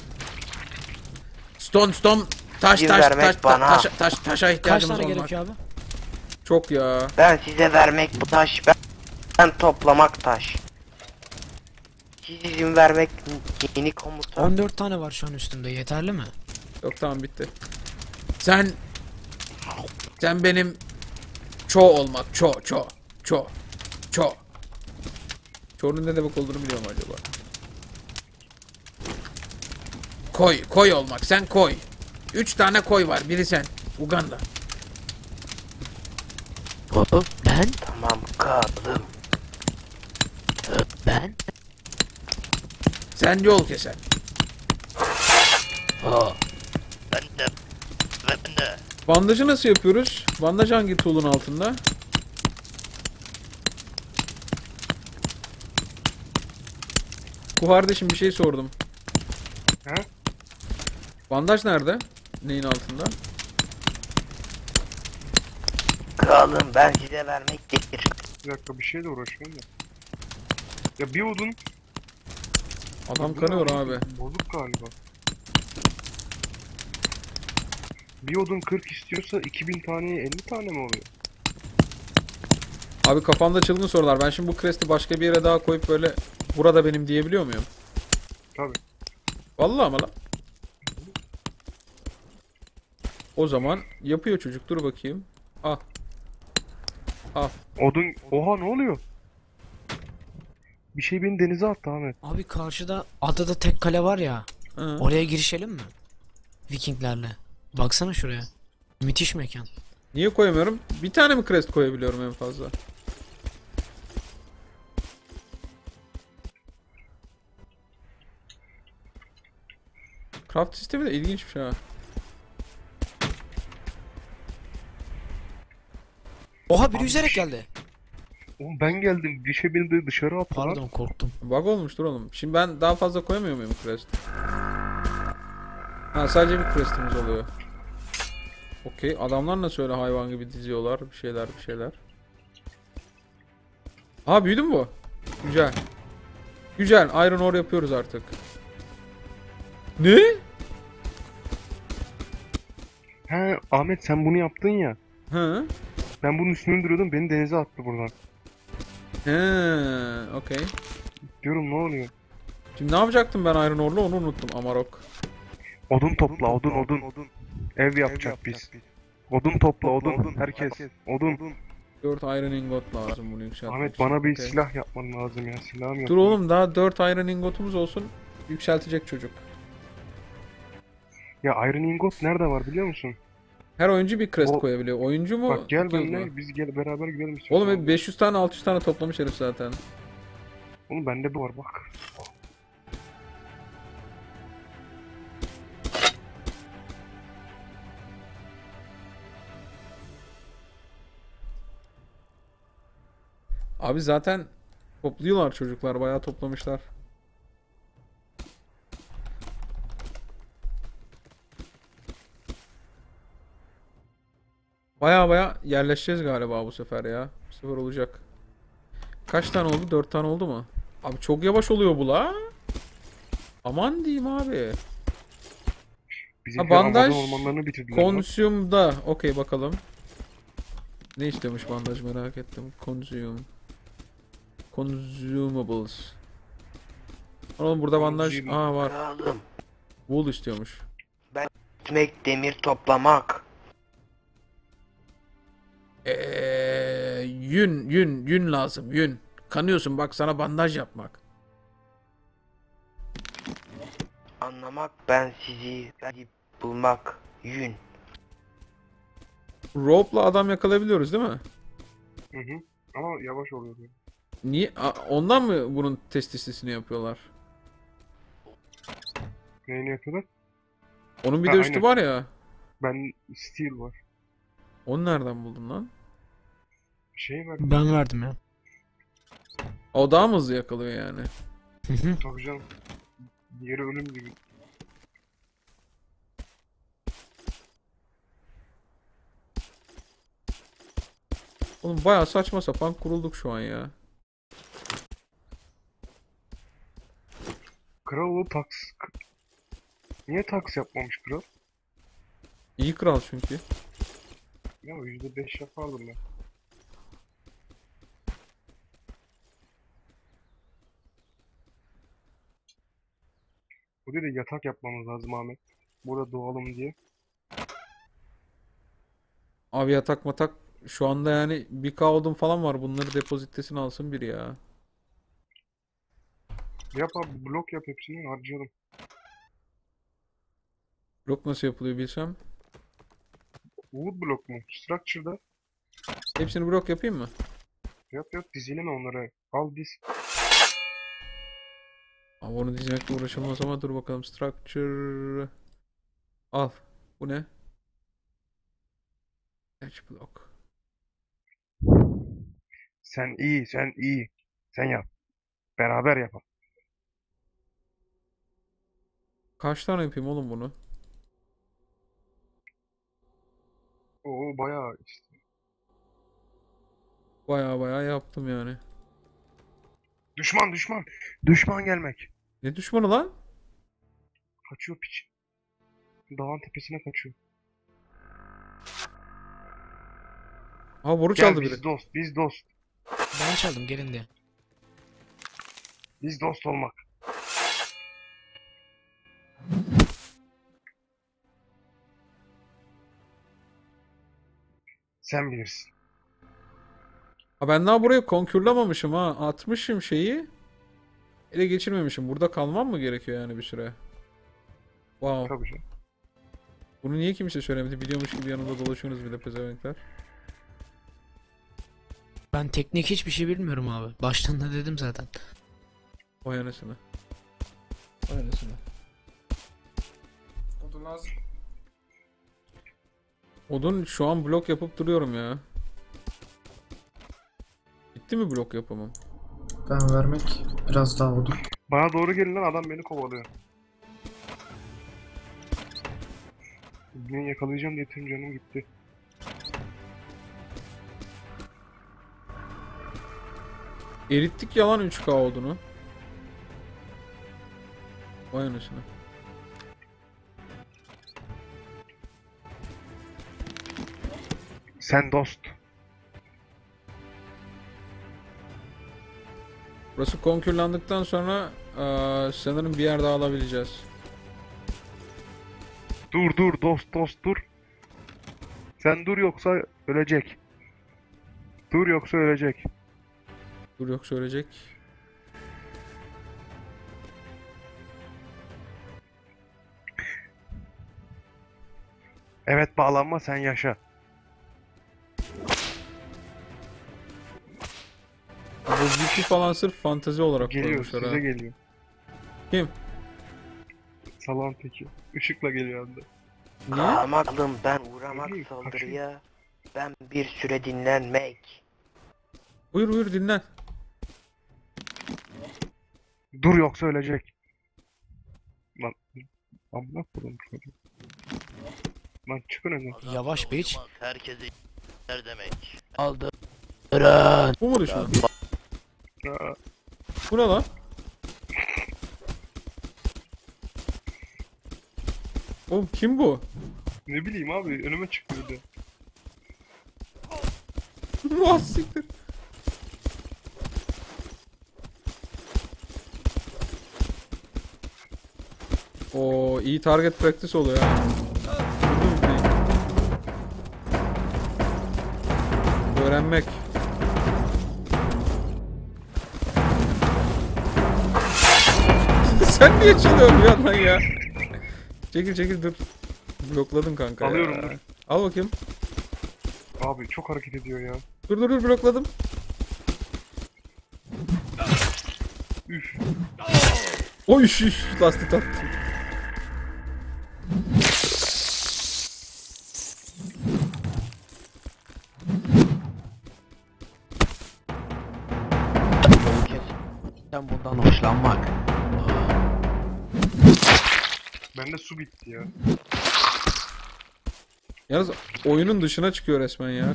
Stone, stone. Taş, Bir taş, vermek taş, bana. taş, taş, taşa Kaç ihtiyacımız tane olmak. gerekiyor abi? Çok ya. Ben size vermek bu taş. Ben, ben toplamak taş. geçici izin vermek yeni komuta. on dört tane var şu an üstümde. Yeterli mi? Yok tamam bitti. Sen sen benim ço olmak ço ço ço ço. Ço'nun ne demek olduğunu biliyor mu acaba? Koy koy olmak sen koy. Üç tane koy var biri sen. Uganda. Hop ben. Tamam kaldım. Ben. Sen yol kesen. Oh. Ben de. Ben de. Bandajı nasıl yapıyoruz? Bandaj hangi tool'un altında? Bu kardeşim bir şey sordum. He? Bandaj nerede? Neyin altında? Kralım ben size vermek değil. Bir dakika bir şeyle uğraşıyorum da. Ya bir odun Adam Bu kanıyor ne abi. Bozuk galiba. Bir odun kırk istiyorsa iki bin taneye elli tane mi oluyor? Abi kafamda çılgın sorular. Ben şimdi bu crest'i başka bir yere daha koyup böyle burada benim diyebiliyor muyum? Tabii. Vallahi ama lan. O zaman yapıyor çocuk. Dur bakayım. Ah. Ah. Odun... Oha ne oluyor? Bir şey beni denize attı Ahmet. Abi karşıda adada tek kale var ya. Hı. Oraya girişelim mi? Vikinglerle. Baksana şuraya. Müthiş mekan. Niye koyamıyorum? Bir tane mi crest koyabiliyorum en fazla? Craft sistemi de ilginçmiş ha. Oha biri yüzerek geldi. Oğlum ben geldim. Bir şey beni de dışarı attı lan. Pardon korktum. Bug olmuştur oğlum. Şimdi ben daha fazla koyamıyor muyum crest? Ha sadece bir crest'imiz oluyor. Okey. Adamlar nasıl öyle hayvan gibi diziyorlar? Bir şeyler bir şeyler. Ha büyüdü mü bu? Güzel. Güzel. Iron ore yapıyoruz artık. Ne? He Ahmet sen bunu yaptın ya. Hı. Ben bunun üstüne duruyordum. Beni denize attı buradan. He. Okey. Diyorum ne oluyor? Şimdi ne yapacaktım ben Iron ore'la onu unuttum Amarok. Odun topla odun odun. Ev yapacak biz. Odun topla odun. Herkes. Odun. dört iron ingot lazım bunu yükseltmek Ahmet için. bana bir Okey. silah yapman lazım ya. Silahım yok. Dur oğlum daha dört iron ingotumuz olsun. Yükseltecek çocuk. Ya Iron Ingot nerede var biliyor musun? Her oyuncu bir crest O- koyabiliyor. Oyuncu mu? Bak gel tutuyoruz mu? benimle biz gel beraber gidelim istiyorsan. Oğlum hep beş yüz tane altı yüz tane toplamış herif zaten. Oğlum bende bu var bak. Abi zaten topluyorlar çocuklar. Bayağı toplamışlar. Baya baya yerleşeceğiz galiba bu sefer ya. Bu sefer olacak. Kaç tane oldu? Dört tane oldu mu? Abi çok yavaş oluyor bu la. Aman diyeyim abi. Bizimkiler Ha, bandaj, Amazon ormanlarını bitirdiler. lan. Consume'da. Okey bakalım. Ne istemiş bandaj merak ettim. Consume. Consumables. Oğlum burada bandaj. Consume. Aa var. Kralım Wool istiyormuş. gitmek demir toplamak. Eee yün yün yün lazım yün. Kanıyorsun bak sana bandaj yapmak. Anlamak ben sizi hadi bulmak. Yün. Rope'la adam yakalayabiliyoruz değil mi? Hı hı. Ama yavaş oluyor. yani. Niye? A- Ondan mı bunun test listesini yapıyorlar? Neyini yapıyorlar? Onun bir Ha, de üstü aynen. var ya. Ben steel var. Onu nereden buldun lan? Bir şey var. Ben verdim ya. O daha mı hızlı yakalıyor yani? Hı hı. Tabii canım. Diğeri ölüm gibi. Oğlum bayağı saçma sapan kurulduk şu an ya. Kral o taks... Niye taks yapmamış kral? İyi kral çünkü. Ya yüzde beş yapardım ben. Buraya da yatak yapmamız lazım Ahmet. Burada doğalım diye. Abi yatak matak şu anda yani bir K odun falan var. Bunları depozitesini alsın biri ya. Yap abi, blok yap, hepsini harcayalım. Blok nasıl yapılıyor bilsem. Wood blok mu? Structure'da. Hepsini blok yapayım mı? Yap yap, dizelim onları. Al diz. Abi onu dizmekle uğraşılmaz ama dur bakalım. Structure. Al. Bu ne? Edge block. Sen iyi, sen iyi. Sen yap. Beraber yapalım. Kaç tane yapayım oğlum bunu? Oo bayağı işte. Baya baya yaptım yani. Düşman düşman. Düşman gelmek. Ne düşmanı lan? Kaçıyor piç. Dağın tepesine kaçıyor. Ha boru Gel çaldı biz biri. dost, biz dost. Ben çaldım gelin diye. Biz dost olmak. Sen bilirsin. Ha ben daha burayı konkürlamamışım ha. Atmışım şeyi. Ele geçirmemişim. Burada kalmam mı gerekiyor yani bir süre? Wow. Tabii canım. Bunu niye kimse söylemedi? Biliyormuş gibi yanımda dolaşıyorsunuz bile pezevenkler. Ben teknik hiçbir şey bilmiyorum abi. Baştan da dedim zaten. Vay anasını. Vay anasını. Odun lazım. Odun şu an blok yapıp duruyorum ya. Bitti mi blok yapımım? Ben vermek biraz daha odun. Bana doğru gelin lan, adam beni kovalıyor. Beni yakalayacağım diye tüm canım gitti. Erittik yalan üç K odunu. Vay anasını. Sen dost. Burası konkürlandıktan sonra eee, sanırım bir yer daha alabileceğiz. Dur dur dost dost dur. Sen dur yoksa ölecek. Dur yoksa ölecek. Dur yok söyleyecek. Evet, bağlanma, sen yaşa. Bu Wifi falan sırf fantezi olarak Geliyor, koymuşlar size ha. geliyor. Kim? Salon teki. Işıkla geliyor anda. Niye? Ahmaklım ben uğramak Kaçıyor, saldırıya. Ben bir süre dinlenmek. Buyur buyur dinlen. Dur yoksa ölecek. Lan. Amına koyayım çocuğu. Lan çıkın önüne. Yavaş bitch. Herkese yer demek. Aldırın. Bu mu düşman? Aa, Bu ne lan? Oğlum kim bu? ne bileyim abi, önüme çıktı bir de. Vah siktir. Oo iyi target practice oluyor ha. Vurdum ipliği. Öğrenmek. Sen niye çalıyorsun bir yandan ya? Çekil çekil dur. Blokladın kanka Alıyorum, ya. dur. Al bakayım. Abi çok hareket ediyor ya. Dur dur dur blokladım. Üf. Oy üş üş lastik attım. Sen bundan hoşlanmak. Bende su bitti ya. Yalnız oyunun dışına çıkıyor resmen ya.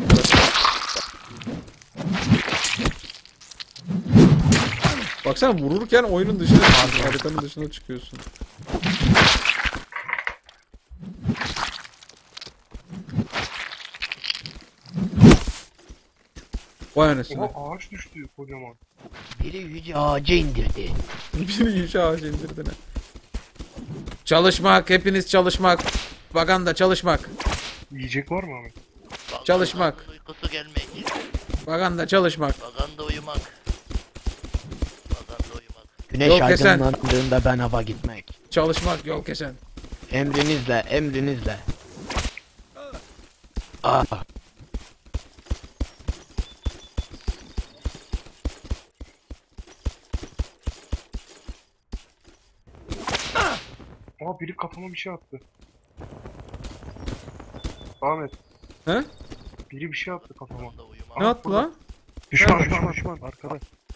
Baksana vururken oyunun dışına çıkıyorsun. Haritanın dışına çıkıyorsun. Vay anasını. Oha, ağaç düştü kocaman. Biri yüce ağaca indirdi. Biri yüce ağaç indirdi ne? Çalışmak, hepiniz çalışmak. Baganda çalışmak. Yiyecek var mı abi? Çalışmak. Uykusu gelmek. Baganda çalışmak. Baganda uyumak. Baganda uyumak. Güneş Yol kesen. aydınlandığında ben hava gitmek. Çalışmak, yol kesen. Emrinizle, emrinizle. Ah. Aa biri kafama bir şey attı. Ahmet. He? Biri bir şey attı kafama. Baganda uyumak. Ne attı lan? Düşman düşman düşman arkada.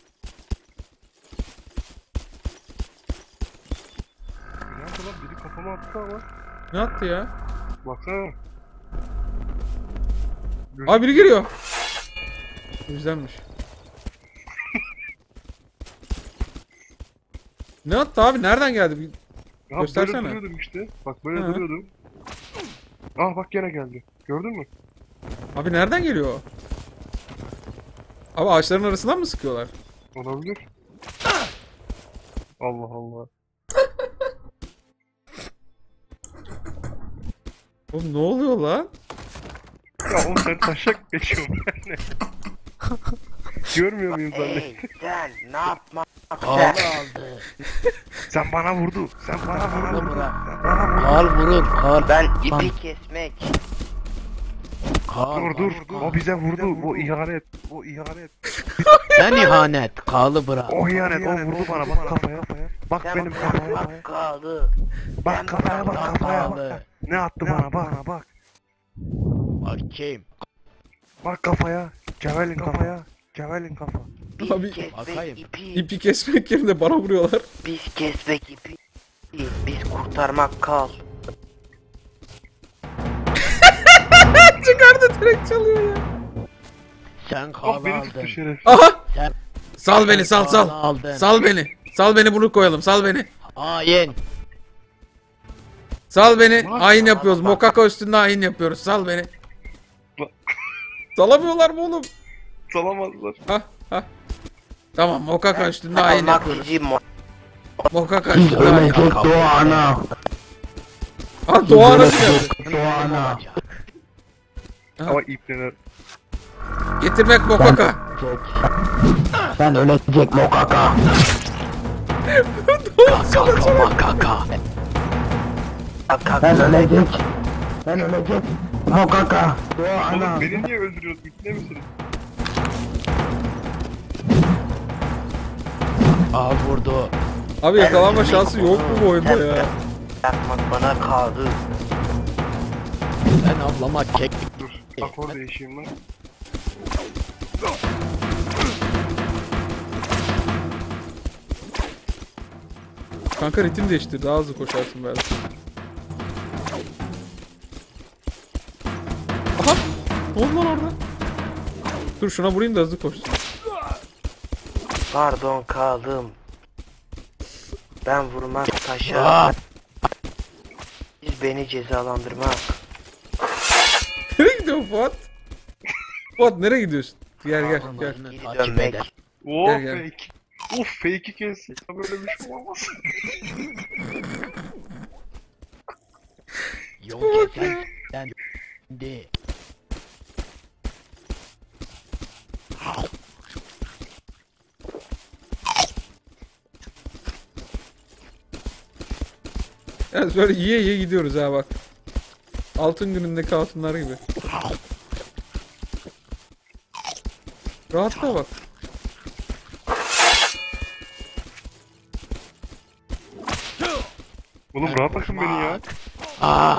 Nerede lan? Biri kafama attı ama. Ne attı ya? Baksana. Aa biri geliyor. Güzelmiş. Ne attı abi? Nereden geldi? Bir- Ya Göstersene. böyle duruyordum işte. Bak böyle Hı. duruyordum. Ah bak gene geldi. Gördün mü? Abi nereden geliyor o? Abi ağaçların arasından mı sıkıyorlar? Olabilir. Allah Allah. Oğlum ne oluyor lan? Ya oğlum sen taşak geçiyorsun benimle. Görmüyor muyum zannettin? Hey sen ne yapma? Kal aldı. Sen bana vurdu. Sen bana vurdu. Bırak. Bana vurdu. Kal vurur, kal. Ben Lan. ipi kesmek. Kal. Dur dur. O bize vurdu. O ihanet. O ihanet. Sen ihanet, kalı bırak. O ihanet. O vurdu bana. Bak kafaya. Bak Sen benim kafaya. bak kaldı. Bak kafaya bak kafaya. Bak. Ne attı bana bak. Bak. Bakayım. Bak kafaya. Cevelin kafaya. Cevelin kafa. Biz Abi, kesmek bakayım. ipi. İpi kesmek yerine bana vuruyorlar. Biz kesmek ipi. Biz kurtarmak kal. Çıkardı direkt çalıyor ya. Sen Ah kalı beni tuttu aldın. şeref. Aha! Sen Sal beni sal kalı sal. aldın. Sal beni. Sal beni bunu koyalım. Sal beni. Hain. Sal beni. Bak, Ayin yapıyoruz. Mokaka üstünde ayin yapıyoruz. Sal beni. Bak. Salamıyorlar mı oğlum? Salamazlar. Hah hah. Tamam Mokaka üstünde ayin Almak yapıyoruz. sizi mo- Mokaka üstünde ayin. Doğana. Ha Doğa arası geldi. Doğana. Ama ipneler. Getirmek Mokaka. Sen ölecek mokaka. Kaka makaka. Sen ölecek. Sen ölecek. Mokaka. Oğlum beni niye öldürüyorsun? İpne misiniz? Aa vurdu. Abi yakalanma şansı yok mu bu oyunda ya? yapmak bana kaldı. Ben ablama kek. Dur. Akor değişeyim lan. Kanka ritim değiştir. Daha hızlı koşarsın belki. Aha! Ne oldu lan orada? Dur şuna vurayım da hızlı koşsun. Pardon kaldım. Ben vurmak taşa. Aa. Siz beni cezalandırmak. Nereye gidiyorsun Fuat? Fuat nereye gidiyorsun? Gel gel gel. Geri Takip dönmek. eder. Oh Gel, gel. fake. Uf fake'i kes. Ya böyle bir şey olmaz. Yol kesen sen de. Evet böyle yiye yiye gidiyoruz ha bak. Altın günündeki hatunlar gibi. Rahatla bak. Oğlum rahat bırakın beni ya. Aa.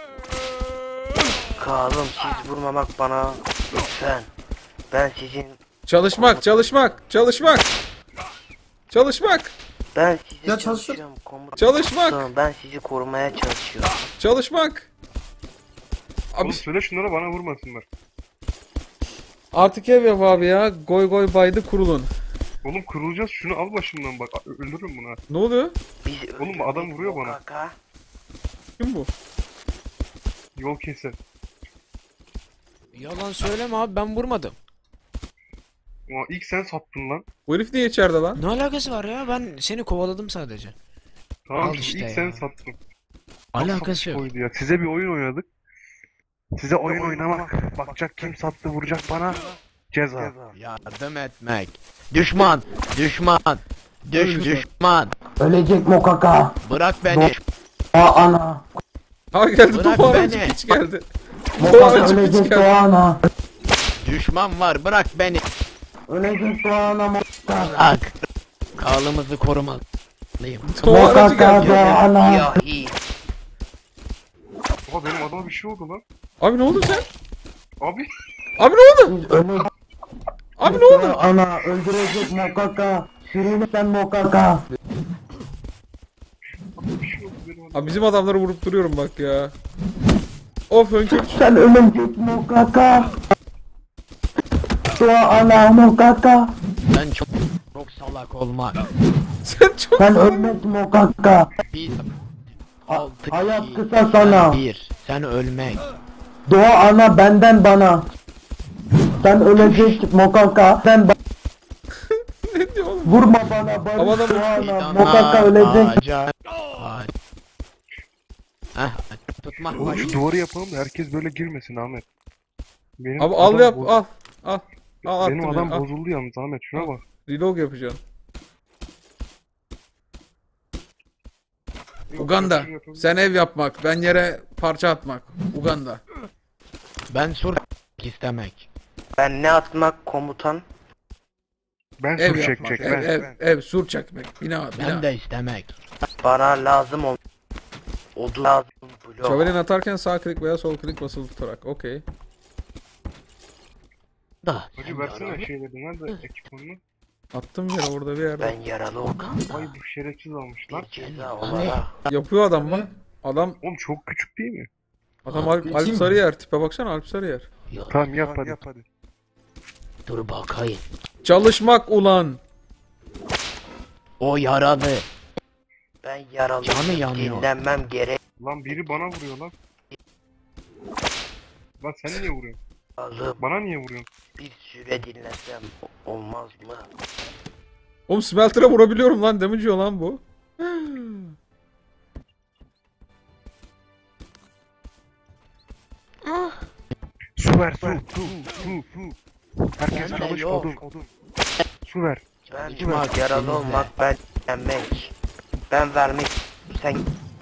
Kaldım siz vurmamak bana. Lütfen. Ben sizin Çalışmak, çalışmak, çalışmak. Çalışmak, ben sizi Ya çalışır. çalışıyorum, komutanım. çalışmak, Ben sizi korumaya çalışıyorum. çalışmak. Abi Oğlum söyle şunlara bana vurmasınlar. artık ev yap abi ya. Goy goy baydı kurulun. Oğlum kırılacağız şunu al başımdan bak. Öldürürüm bunu ha. Ne oluyor? Biz Oğlum adam vuruyor bana. Kaka. Kim bu? Yol keser. Yalan söyleme abi, ben vurmadım. Ama ilk sen sattın lan. Bu herif niye içeride lan? Ne alakası var ya, ben seni kovaladım sadece. Tamam Al işte, işte ilk ya. sen sattın. Alakası yok. Oydu ya. Size bir oyun oynadık. Size oyun oynamak. Bakacak kim sattı vuracak bana. Ceza. Yardım etmek. Düşman, düşman, düş düşman. Ölecek Mokaka. Bırak beni. Doğa ana. Ha geldi Bırak Doğa beni. Anacı piç geldi. Doğa Mokaka Anacı piç ölecek geldi. Doğa ana. Düşman var, bırak beni. Ölecek Doğa ana Mokaka. Bırak. Kralımızı korumalıyım. Doğa Anacı Mokaka geldi. Doğa ana. Ya iyi. Oha benim adama bir şey oldu lan. Abi ne oldu sen? Abi. Abi ne oldu? Ölecek Abi ne oldu? Doğa ana. Öldürecek Mokaka. Şirin sen Mokaka. Bir şey oldu benim adama. Abi bizim adamları vurup duruyorum bak ya. Of Hönkür. Sen ölecek Mokaka. Doğa ana Mokaka. Sen çok çok salak olmak. Sen çok Sen ölmek Mokaka. Bir altı hayat iki, kısa sana. bir. Sen ölmek. Doğa ana benden bana. Sen ölecek Mokaka. Sen ba- ne diyor oğlum? vurma bana barış Ama adam- Doğa ana. İdana Mokaka ölecek. ağaca- ağaç. Heh, tutmak Oğlum baş. şu duvarı yapalım da herkes böyle girmesin Ahmet. Benim Abi al adam yap boz- al. Al. Al Benim attım adam ya, al. bozuldu yalnız Ahmet şuna bak. Reload yapacağım. Uganda. Sen ev yapmak, ben yere parça atmak. Uganda. Ben sur istemek. Ben ne atmak komutan? Ben Ev sur yapmak. çekecek Ev, ben. ev, ev, sur çekmek. Bina, bina. Ben de istemek. Bana lazım ol. Odun lazım. Blok. Şövalyen atarken sağ klik veya sol klik basılı tutarak. Okey. Da. Hacı versene şeyleri nerede ekipmanını? Attım yere orada bir yerde. Ben yaralı oldum. Ay bu şerefsiz almış lan. Bir ceza olarak. Yapıyor adam bak. Adam Oğlum çok küçük değil mi? adam Alp, Alp Sarıyer. Tipe baksana Alp Sarıyer. Tamam yap hadi. hadi. Dur bakayım. Çalışmak ulan. O yaralı. Ben yaralı. Canı yanıyor. Dinlenmem gerek. Lan biri bana vuruyor lan. Lan sen niye vuruyorsun? Lazım. Bana niye vuruyorsun? Bir süre dinlensem olmaz mı? Oğlum smelter'a vurabiliyorum lan. Damage'ıyor lan bu. Su ver su su su su. Herkes Ben de çalış yok. odun odun. Su ver. Ben Çalışmak yaralı denizde. olmak, ben dinlenmek. Ben vermek. Sen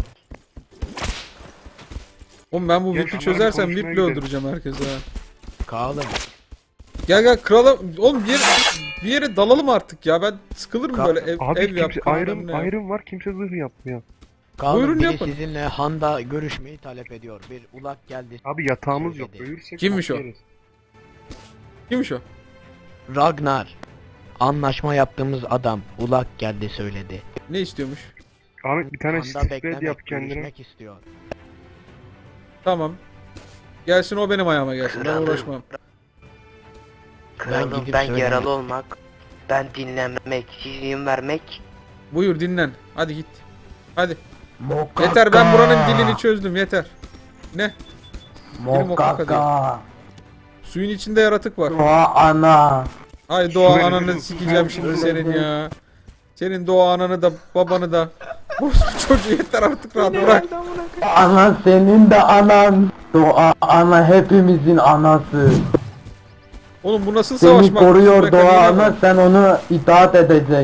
Oğlum ben bu Gel V I P'i şunları çözersem konuşmaya V I P'le gidelim. öldüreceğim herkese ha. Kalım. Gel gel kralım. Oğlum bir yere, bir yere dalalım artık ya. Ben sıkılırım Ka- böyle ev, Abi ev yap. kimse ayrım ne? ayrım var kimse zırh yapmıyor. Kalım Buyurun biri yapın. sizinle Han'da görüşmeyi talep ediyor. Bir ulak geldi. Abi yatağımız yok. Söyledi. Ölürsek Kimmiş o? yeriz. Kimmiş o? Ragnar. Anlaşma yaptığımız adam ulak geldi söyledi. Ne istiyormuş? Ahmet bir tane Han'da stick beklemek, yap kendine. görüşmek istiyor. Tamam. Gelsin o benim ayağıma gelsin. Ben Kralım. uğraşmam. kralım, gidip ben, söylemem. yaralı olmak. Ben dinlenmek, izin vermek. Buyur dinlen. Hadi git. Hadi. Mokaka. Yeter ben buranın dilini çözdüm yeter. Ne? Mokaka Mokaka. Suyun içinde yaratık var. Doğa ana. Ay doğa Şöyle ananı bir- sikeceğim şimdi senin ya. Senin doğa ananı da babanı da. Orospu çocuğu yeter artık rahat bırak. Ana senin de anan. Doğa ana hepimizin anası. Oğlum bu nasıl Seni savaşmak? koruyor Üstüne Doğa kalıyor ana mu? sen onu itaat edecek.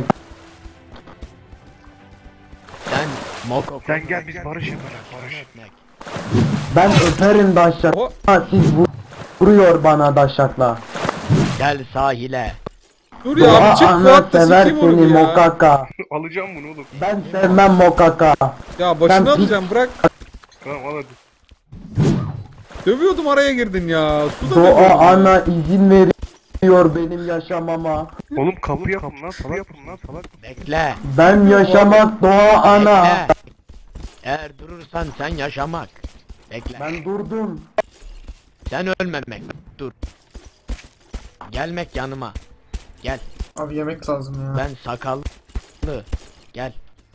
Sen Moko. Sen gel biz barış yapalım barış. Etmek. Ben öperim daşak. O- Ha, siz vur- vuruyor bana daşakla. Gel sahile. Dur ya Doğa abi çık ana Fuat da sever sikeyim onu seni ya. Mokaka. Alacağım bunu oğlum. Ben sevmem Mokaka. Ya başını Ben- alacağım bırak. Tamam al hadi. Dövüyordum araya girdin ya. Su da Doğa dövüyordum ya. ana izin veriyor benim yaşamama. Oğlum kapı yapın lan salak yapın lan salak. Bekle. Ben yaşamak Doğa ana. Bekle. Eğer durursan sen yaşamak. Bekle. Ben durdum. Sen ölmemek. Dur. Gelmek yanıma. Gel. Abi yemek lazım ya. Ben sakallı. Gel.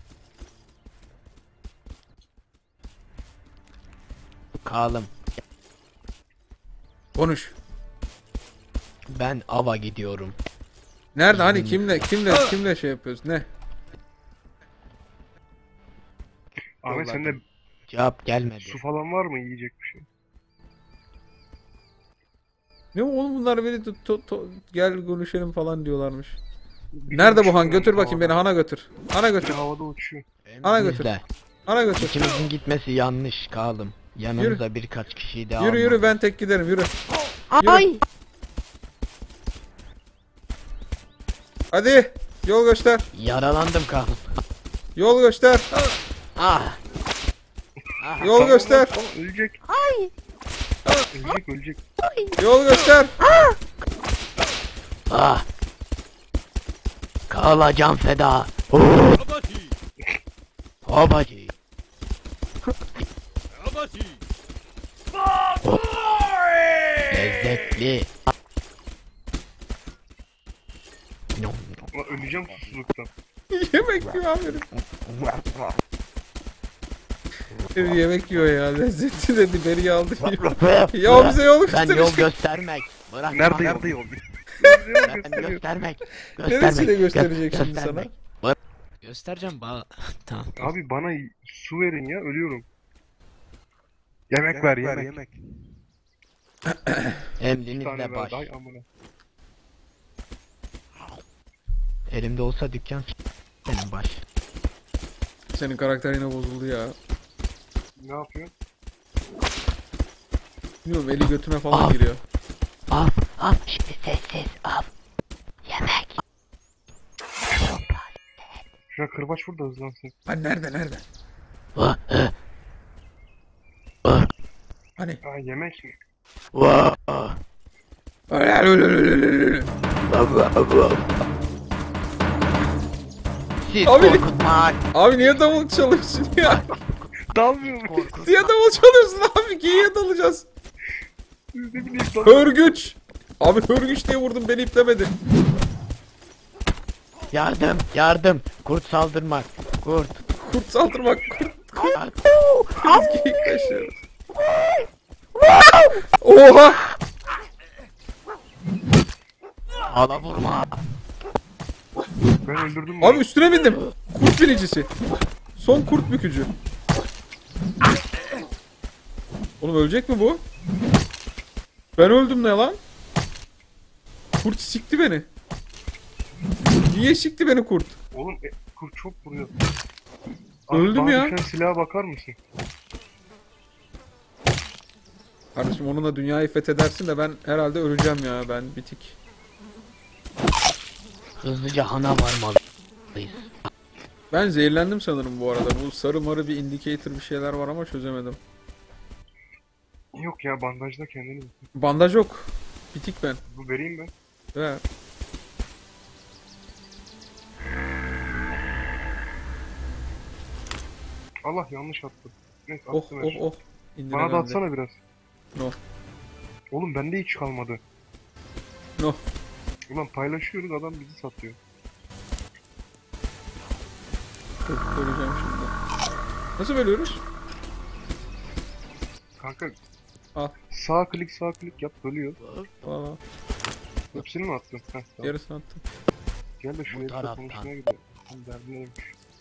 Kalım. Konuş. Ben ava gidiyorum. Nerede hani kimle kimle kimle şey yapıyoruz ne? Ahmet sen de Cevap gelmedi. Su falan var mı yiyecek bir şey? Ne oğlum bunlar beni to, to, to- gel konuşalım falan diyorlarmış. Nerede bu Han? Götür bakayım beni Han'a götür. Han'a Bir götür. havada uçuyor. Ana götür. Emrinizde. Han'a götür. İkimizin gitmesi yanlış kaldım. Yanımıza birkaç kişiyi daha Yürü yürü almadık. ben tek giderim yürü. Ay! Hadi yol göster. Yaralandım kaldım. Yol göster. Ah! Yol Tamam, göster. tamam, ölecek. Ölecek ölecek. Yol göster. Ah! Kalacağım feda. Oh! Obacı. Lezzetli. Nom, nom. Ulan öleceğim susuzluktan. Yemek yiyor amirim. Herif yemek yiyor ya. Lezzetli dedi. Beni aldı yiyor. Ya bize yol Ben gösterecek. yol göstermek. Bırak. Nerede nerede yol? Ben göstermek. Neresiyle Göstermek. gösterecek Gö- şimdi sana? göstermek. Göstereceğim bana. Tamam. Abi bana su verin ya ölüyorum. Yemek, ver yemek. yemek. Bir Emrinizle tane ver baş. day amına. Elimde olsa dükkan senin baş. Senin karakter yine bozuldu ya. Ne yapıyorsun? Bilmiyorum eli götüne falan Al. giriyor. Al, al şimdi sessiz al. Yemek. Şuna kırbaç vur da hızlansın. Hani nerede nerede? Vah, eh, vah, Hani? Aa yemek mi? vah, Öyle öyle öyle öyle öyle. vah, vah, vah. Siz Abi- korkutmak. Abi niye davul çalıyorsun ya? Dalmıyor mu? Korkut. Niye davul çalıyorsun abi? Geyiğe dalacağız. Ne bileyim dal. Hörgüç. Abi hörgüç diye vurdum beni iplemedi. Yardım, yardım. Kurt saldırmak. Kurt. Kurt saldırmak. Kurt. Yardım. Biz geyik taşıyoruz. Oha! Ala vurma. Ben öldürdüm Abi üstüne bindim. Kurt binicisi. Son kurt bükücü. Oğlum ölecek mi bu? Ben öldüm ne lan? Kurt sikti beni. Niye sikti beni kurt? Oğlum e, kurt çok vuruyor. Öldüm bana ya. düşen silaha bakar mısın? Kardeşim onunla dünyayı fethedersin de ben herhalde öleceğim ya ben bitik. Hızlıca hana varmalıyız. Ben zehirlendim sanırım bu arada. Bu sarı marı bir indicator bir şeyler var ama çözemedim. Yok ya bandajda kendini. Bandaj yok. Bitik ben. Bu vereyim ben. Ver. Allah yanlış attım. Neyse Oh attım oh ver. oh. Bana da İndiremedim. atsana biraz. No. Oğlum bende hiç kalmadı. No. Ulan paylaşıyoruz adam bizi satıyor. Dur, Böleceğim şimdi. Nasıl bölüyoruz? Kanka Al. sağ klik sağ klik yap bölüyor. Valla. Hepsini mi attın? Heh, tamam. Yarısını attım. Gel de şu Bu herifle taraftan. konuşmaya gidelim. Onun derdi neymiş?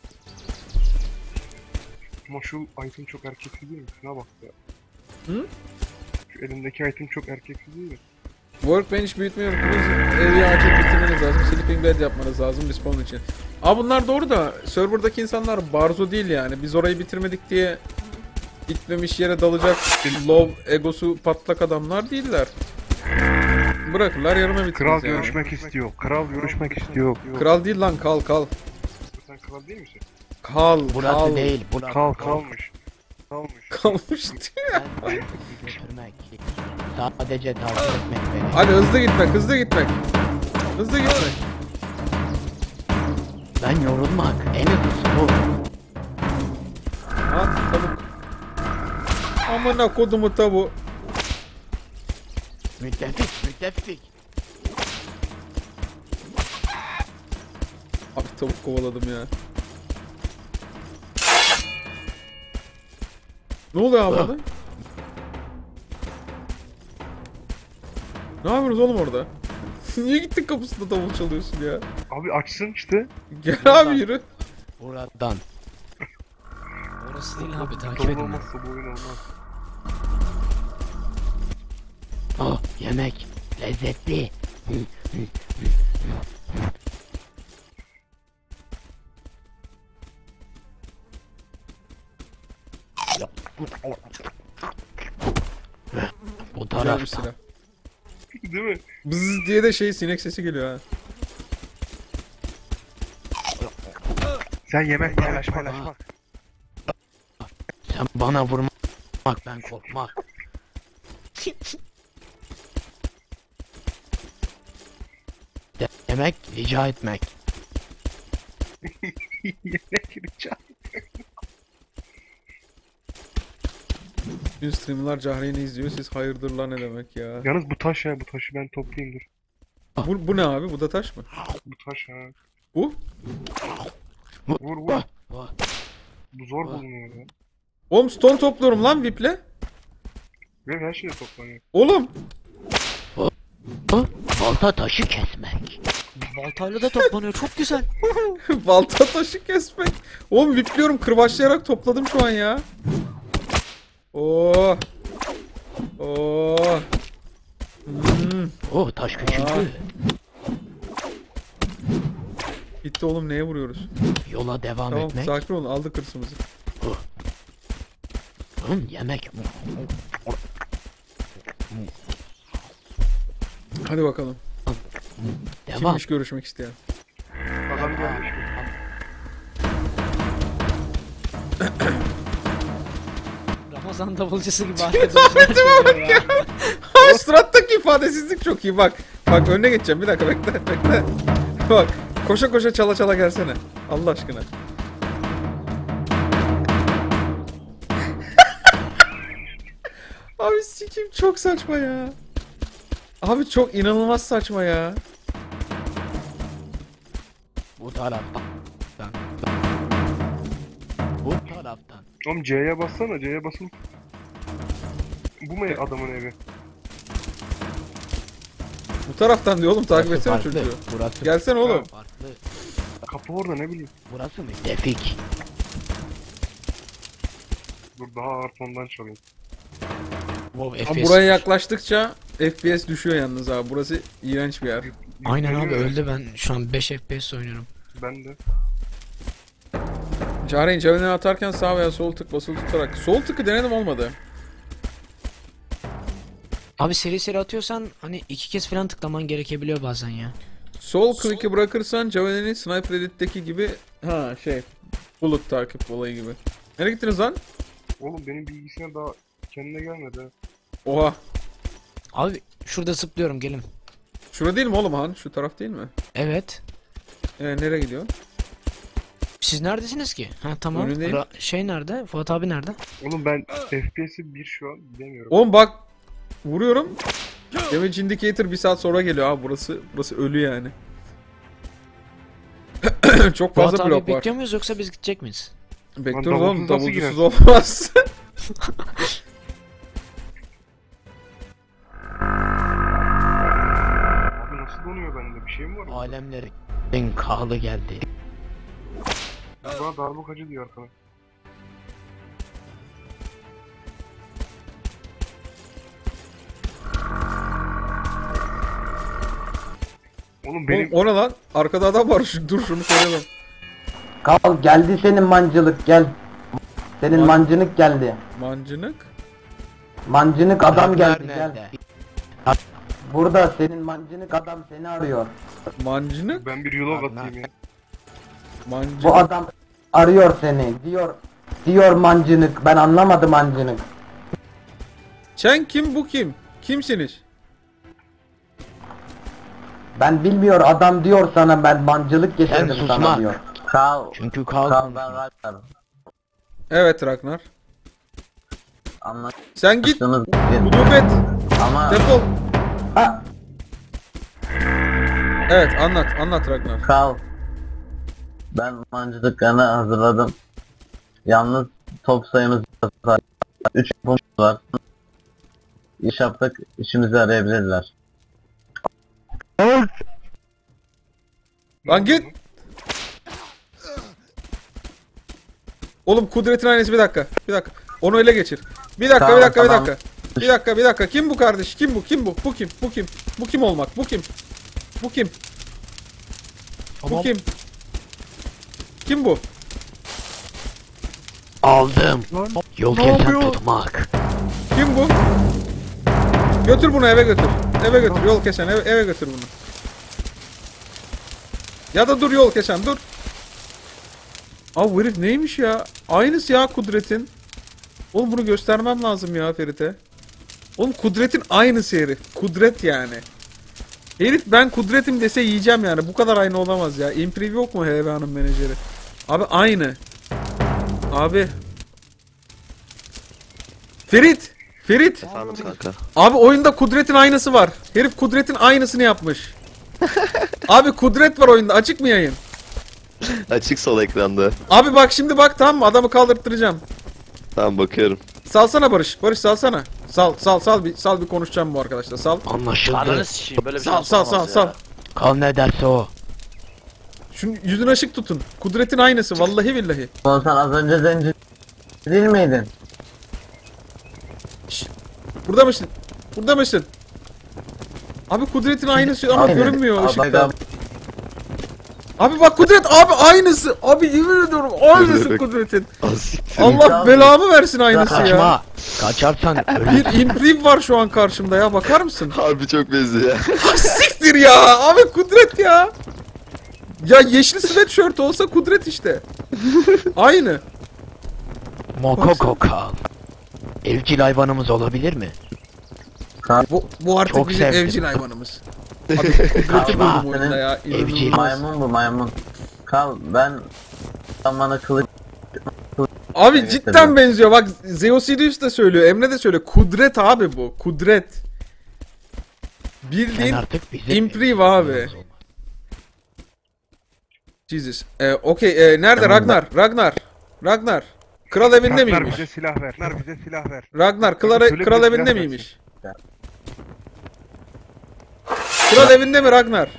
Ama şu item çok erkeksi değil mi? Şuna bak ya. Hı? Şu elindeki item çok erkeksi değil mi? Workbench büyütmeyi unuttunuz. Evi acil bitirmeniz lazım. Sleeping bed yapmanız lazım respawn için. Aa bunlar doğru da serverdaki insanlar barzo değil yani. Biz orayı bitirmedik diye bitmemiş yere dalacak low egosu patlak adamlar değiller. Bırakırlar yarına bitiririz Kral yani. görüşmek istiyor. Kral görüşmek istiyor. Kral değil lan kal kal. Sen kral değil misin? Kal Burası kal. değil, burası. Kal kalmış. Kalmış. Kalmış diyor. Ben sizi götürmek. Sadece takip etmek beni. Hadi hızlı gitmek hızlı gitmek. Hızlı gitmek. Ben yorulmak. En iyisi bu. At tavuk. Amına kodumu tabu. Müttefik, müttefik. Abi tavuk kovaladım ya. Ne oluyor abi orada? Ne yapıyoruz oğlum orada? Niye gittin kapısında davul çalıyorsun ya? Abi açsın işte. Gel abi yürü. Buradan. Burası değil abi, takip Dolu edin beni. olmazsa bu oyun olmaz. Oh, yemek. Lezzetli. Bu Güzel bir tarafta. silah. Değil mi? Bızz diye de şey sinek sesi geliyor ha. Sen yemek paylaş paylaş bak. Sen bana vurmak, ben korkmak. Demek rica etmek. Yemek rica. Bütün streamler Cahreyn'i izliyor. Siz hayırdır lan ne demek ya. Yalnız bu taş ya bu taşı ben toplayayım dur. Bu, bu ne abi? Bu da taş mı? Bu taş ha. Bu? Vur vur. Vah. Bu zor bulunuyor ya. Oğlum stone topluyorum lan Vip'le. Ve her şey toplanıyor. Oğlum. Bu balta taşı kesmek. Baltayla da toplanıyor, çok güzel. Balta taşı kesmek. Oğlum Vip'liyorum, kırbaçlayarak topladım şu an ya. Oo. Oo. Hmm. Oh, taş Aa. küçüldü. Gitti oğlum, neye vuruyoruz? Yola devam Tamam etmek. sakin olun, aldık hırsımızı. Hı, yemek. Hadi bakalım. Devam. Kimmiş görüşmek isteyen? Adam gelmiş mi? Ramazan davulcusu gibi arkadaşlar. ya. Ha, surattaki ifadesizlik çok iyi bak. Bak önüne geçeceğim, bir dakika bekle bekle. Bak koşa koşa çala çala gelsene. Allah aşkına. Abi sikim çok saçma ya. Abi çok inanılmaz saçma ya. Bu taraftan. Bu taraftan. Oğlum C'ye bassana, C'ye basın. Bu mu adamın evi? Bu taraftan diyor oğlum, takip Burası etsene farklı. çocuğu. Burası Gelsene oğlum. farklı. Kapı orada ne bileyim. Burası mı? Defik. Dur daha ağır tondan çalayım. Wow, Abi F P S. buraya yaklaştıkça F P S düşüyor yalnız abi. Burası iğrenç bir yer. Aynen abi, Yükleniyor ya. öldü, ben şu an beş F P S oynuyorum. Ben de. Cahreyn javelini atarken sağ veya sol tık basılı tutarak. Sol tıkı denedim, olmadı. Abi seri seri atıyorsan hani iki kez falan tıklaman gerekebiliyor bazen ya. Sol click'i bırakırsan javelini Sniper Elite'deki gibi, ha şey, bullet takip olayı gibi. Nereye gittiniz lan? Oğlum benim bilgisayar daha kendine gelmedi ha. Oha. Abi şurada zıplıyorum, gelin. Şura değil mi oğlum Han? Şu taraf değil mi? Evet. Ee, nereye gidiyor? Siz neredesiniz ki? Ha tamam. Önündeyim. Ra- şey nerede? Fuat abi nerede? Oğlum ben F P S'i bir şu an bilemiyorum. Oğlum bak. Vuruyorum. Damage Indicator bir saat sonra geliyor abi, burası burası ölü yani. Çok Fuat fazla abi blok var. bekliyor muyuz yoksa biz gidecek miyiz? Bekliyoruz Lan oğlum, davulsuz nasıl davulcusuz olmaz. Abi nasıl donuyor bende? Bir şey mi var? orada? Alemlerin kahlı geldi. Bana darbukacı diyor arkadaş. Oğlum Oğlum, benim o ne lan? Arkada adam var. Şu, dur şunu koyalım. Kal geldi senin mancılık gel. Senin Man- mancınık geldi. Mancınık. Mancınık adam Traklar geldi nerede? gel. Burada senin mancınık adam seni arıyor. Mancınık. ben bir yulog Abi, atayım ya. Mancınık. Bu adam arıyor seni diyor. Diyor mancınık, ben anlamadım mancınık. Sen kim, bu kim? Kimsiniz? Ben bilmiyor adam diyor sana, ben mancılık getirdim Sen sana susma. diyor. Kal. Çünkü kahlı. Kal ben Ragnar. Evet Ragnar. Anlaştınız Sen git. bir. Hudubet. Ama Defol. Ha, Evet anlat. Anlat Ragnar. kal. Ben mancılıklarını hazırladım. Yalnız top sayımız üç punç var. İş yaptık, işimizi arayabilirler. Lan git. Oğlum kudretin aynısı bir dakika. Bir dakika. Onu ele geçir. Bir dakika, Tamam, bir dakika, tamam. bir dakika. Bir dakika, bir dakika. Kim bu kardeş? Kim bu? Kim bu? Bu kim? Bu kim? Bu kim olmak? Bu kim? Bu kim? Bu Tamam. kim? Kim bu? Aldım. Yol ne kesen yapıyor? tutmak. Kim bu? Götür bunu eve götür. Eve götür. Yol kesen eve, eve götür bunu. Ya da dur yol kesen dur. Abi bu herif neymiş ya? Aynısı ya Kudret'in. Oğlum bunu göstermem lazım ya Ferit'e. Oğlum Kudret'in aynısı herif. Kudret yani. Herif ben Kudret'im dese yiyeceğim yani. Bu kadar aynı olamaz ya. Impriv yok mu H V A'nın menajeri? Abi aynı. Abi. Ferit. Ferit. Efendim kanka. Abi oyunda Kudret'in aynısı var. Herif Kudret'in aynısını yapmış. Abi Kudret var oyunda. Açık mı yayın? Açık sol ekranda. Abi bak şimdi bak, tamam mı? Adamı kaldırttıracağım. Tamam bakıyorum. Salsana Barış. Barış salsana. Sal sal sal bir sal bir konuşacağım bu arkadaşla. Sal. Anlaşıldı. Ananı sikeyim böyle bir şey Sal sal sal olamaz sal. ya. Kal ne derse o. Şunun yüzünü açık tutun. Kudret'in aynısı vallahi billahi. Oğlum sen az önce zenci değil miydin? Burada mısın? Burada mısın? Abi Kudret'in aynısı ama Aynen. görünmüyor Abi, ışıkta. abi. Abi bak Kudret abi aynısı. Abi yemin ediyorum aynısı Kudret'in. Asiktir. Allah belamı versin aynısı ya. Kaçma. Kaçarsan Bir ölürsün. impriv var şu an karşımda ya, bakar mısın? Harbi çok benziyor ya. Siktir ya abi, Kudret ya. Ya yeşil sweatshirt olsa Kudret işte. Aynı. Mokoko kal. Evcil hayvanımız olabilir mi? Bu, bu artık Çok bizim sevdim. evcil hayvanımız. Abi Kudret'i Kalma. buldum oyunda ya. Evcil. İnanılmaz. Maymun bu maymun. Kal ben sen bana kılıç Abi Evet, cidden evet. benziyor. Bak Zeosidius da söylüyor. Emre de söylüyor. Kudret abi bu. Kudret. Sen Bildiğin artık bize... impriv abi. Jesus. Ee, Okey. Ee, nerede Tamam, Ragnar? Ragnar. Ragnar. Kral evinde Ragnar miymiş? bize silah ver. Ragnar bize silah ver. Ragnar kral, Söyle kral bir evinde silah miymiş? versin. Kral evinde mi Ragnar?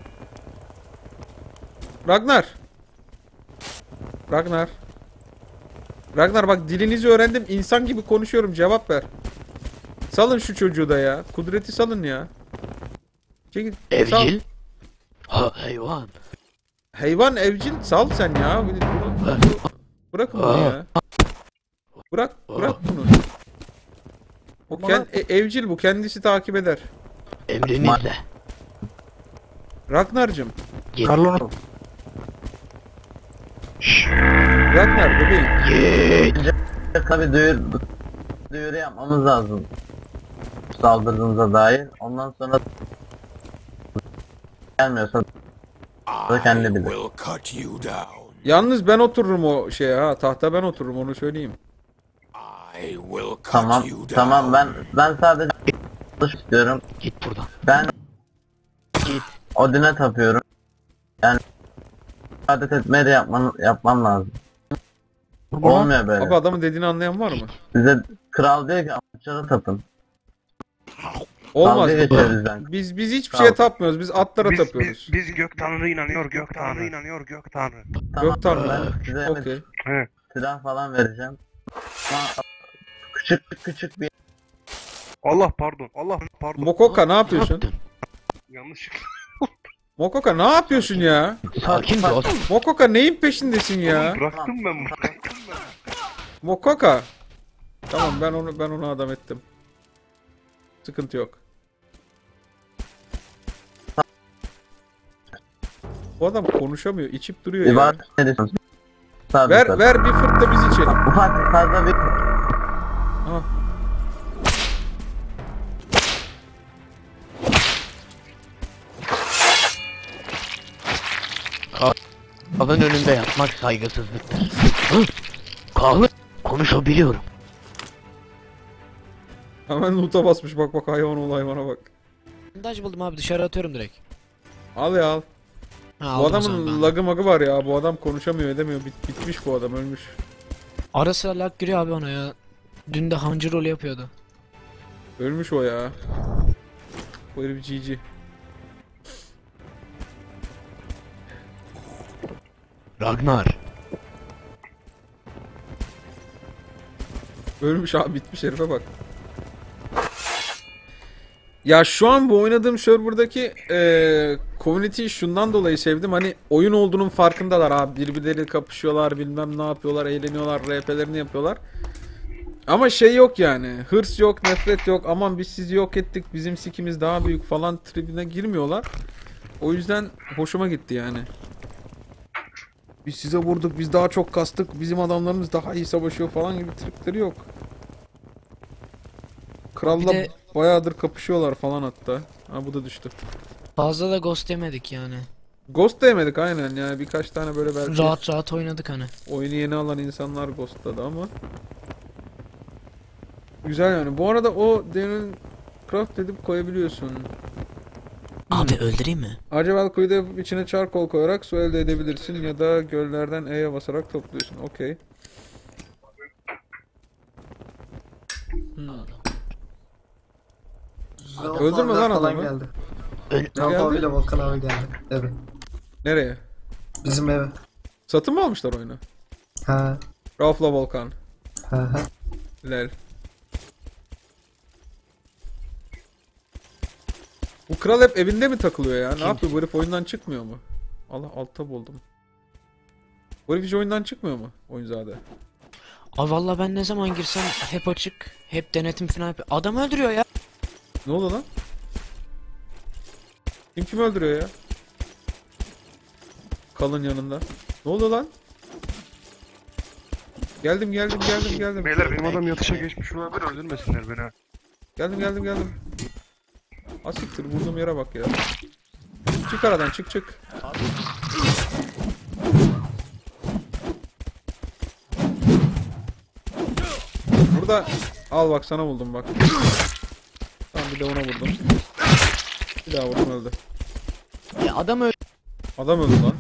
Ragnar. Ragnar. Ragnar bak dilinizi öğrendim. İnsan gibi konuşuyorum. Cevap ver. Salın şu çocuğu da ya. Kudret'i salın ya. Çekil. Sal. Evcil? Ha hayvan. Hayvan evcil sal sen ya. Bunu, bunu- bırakın bunu ya. Bırak, bırak bunu. O kend- e- evcil bu. Kendisi takip eder. Emrinizle. Ragnar'cım. Git. Ragnar bebeğim. Git. Tabii duyur, duyuru yapmamız lazım. Saldırdığımıza dair. Ondan sonra gelmiyorsa da kendi bilir. Yalnız ben otururum o şeye ha. Tahta ben otururum, onu söyleyeyim. Tamam, tamam ben ben sadece çalış istiyorum. Git buradan. Ben Odin'e tapıyorum. Yani adet etmeyi de yapman, yapman lazım. Olmuyor böyle. Abi adamın dediğini anlayan var mı? Bize kral diyor ki amaçlara tapın. Olmaz. Dalga geçiyor bizden. Biz biz hiçbir Tamam. şeye tapmıyoruz. Biz atlara Biz, tapıyoruz. biz, biz gök tanrı inanıyor, gök tanrı inanıyor, gök tanrı. Tamam, Gök tanrı. ben size evet, Okey. He. silah falan vereceğim. Ama küçük küçük bir Allah pardon, Allah pardon. Mokoka ne yapıyorsun? Yaptın. Yanlışlıkla. Mokoka ne yapıyorsun ya? Sakin ol. Mokoka neyin peşindesin ya? Bıraktım ben bunu. Mokoka. Tamam ben onu ben onu adam ettim. Sıkıntı yok. Bu adam konuşamıyor, içip duruyor ya. ibadet ediyorsunuz. Tabii, Ver tabii. ver bir fırt da biz içelim. Ufak fazla bir Ha. Kalın önünde yatmak saygısızlıktır. Hı? Kalın. Konuşabiliyorum. Hemen loot'a basmış, bak bak hayvan ol hayvana bak. Bandaj buldum abi, dışarı atıyorum direkt. Al ya al. Ha, Bu aldım o zaman adamın ben. lagı magı var ya, bu adam konuşamıyor edemiyor, Bit- bitmiş bu adam, ölmüş. Ara sıra lag giriyor abi ona ya. Dün de hancı rolü yapıyordu. Ölmüş o ya. Bu herif G G. Ragnar. Ölmüş abi, bitmiş herife bak. Ya şu an bu oynadığım serverdaki eee community'yi şundan dolayı sevdim. Hani oyun olduğunun farkındalar abi. Birbirleriyle kapışıyorlar, bilmem ne yapıyorlar, eğleniyorlar, R P'lerini yapıyorlar. Ama şey yok yani. Hırs yok, nefret yok. Aman biz sizi yok ettik, bizim sikimiz daha büyük falan tribine girmiyorlar. O yüzden hoşuma gitti yani. Biz size vurduk, biz daha çok kastık, bizim adamlarımız daha iyi savaşıyor falan gibi tripleri yok. Kralla Bir de- bayağıdır kapışıyorlar falan hatta. Ha bu da düştü. Fazla da ghost yemedik yani. Ghost da yemedik aynen yani, birkaç tane böyle belki Rahat rahat oynadık hani. oyunu yeni alan insanlar Ghost'ladı ama. Güzel yani. Bu arada o demin craft edip koyabiliyorsun. Abi öldüreyim mi? Acaba kuyuda yapıp içine charcoal koyarak su elde edebilirsin ya da göllerden E'ye basarak topluyorsun. Okey. Hmm. Öldürme lan falan adamı. geldi. Ne Rauf geldi? abiyle Volkan abi geldi. Evet. Nereye? Bizim eve. Satın mı almışlar oyunu? Ha. Rauf'la Volkan. Ha ha. Lel. Bu kral hep evinde mi takılıyor ya? Ne Kim? yapıyor? Bu herif oyundan çıkmıyor mu? Allah, altta buldum. Bu herif hiç oyundan çıkmıyor mu? Oyunzade. Abi valla ben ne zaman girsem hep açık. Hep denetim falan yapıyor. Adam öldürüyor ya. Ne oldu lan? Kim kim öldürüyor ya? Kalın yanında. Ne oldu lan? Geldim geldim geldim geldim. Beyler benim adam yatışa geçmiş olabilir, öldürmesinler beni ha. Geldim geldim geldim. Asiktir, vurduğum yere bak ya. Çık aradan, çık çık. Burada al bak, sana buldum bak. Tamam, bir de ona vurdum. Bir daha vurdum, öldü. Ya adam öldü. Adam öldü lan.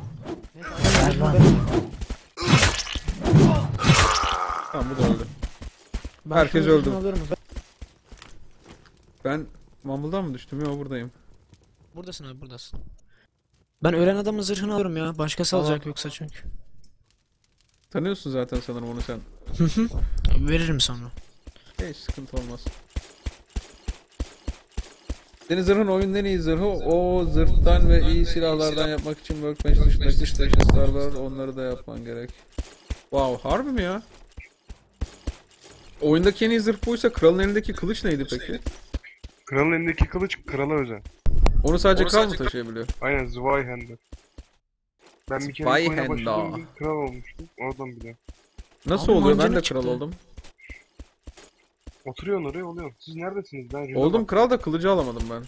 Tamam, bu da öldü. Ben Herkes şunu öldü. alıyorum. Ben- Ben Mumble'dan mı düştüm ya, buradayım. Buradasın abi, buradasın. Ben ölen adamın zırhını alırım ya. Başkası Tamam. alacak yoksa çünkü. Tanıyorsun zaten sanırım onu sen. Veririm sonra. Hiç sıkıntı olmaz. Senin zırhın oyunun en iyi zırhı. O zırhtan ve iyi silahlardan yapmak için workbench dışındaki stations'lar var. Onları da yapman gerek. Wow, harbi mi ya? Oyundaki en iyi zırh buysa kralın elindeki kılıç neydi peki? Kralın elindeki kılıç krala özel. Onu sadece kral mı taşıyabiliyor? Aynen, Zweihander. Ben bir kere Zweihander. oyuna başladığımda kral olmuştum. Oradan bile. Nasıl Abi oluyor? Ben mancınık de kral çıktı. oldum. Oturuyorsun oraya, oluyor. Siz neredesiniz? Ben Rıza Oldum bak- kral da kılıcı alamadım ben.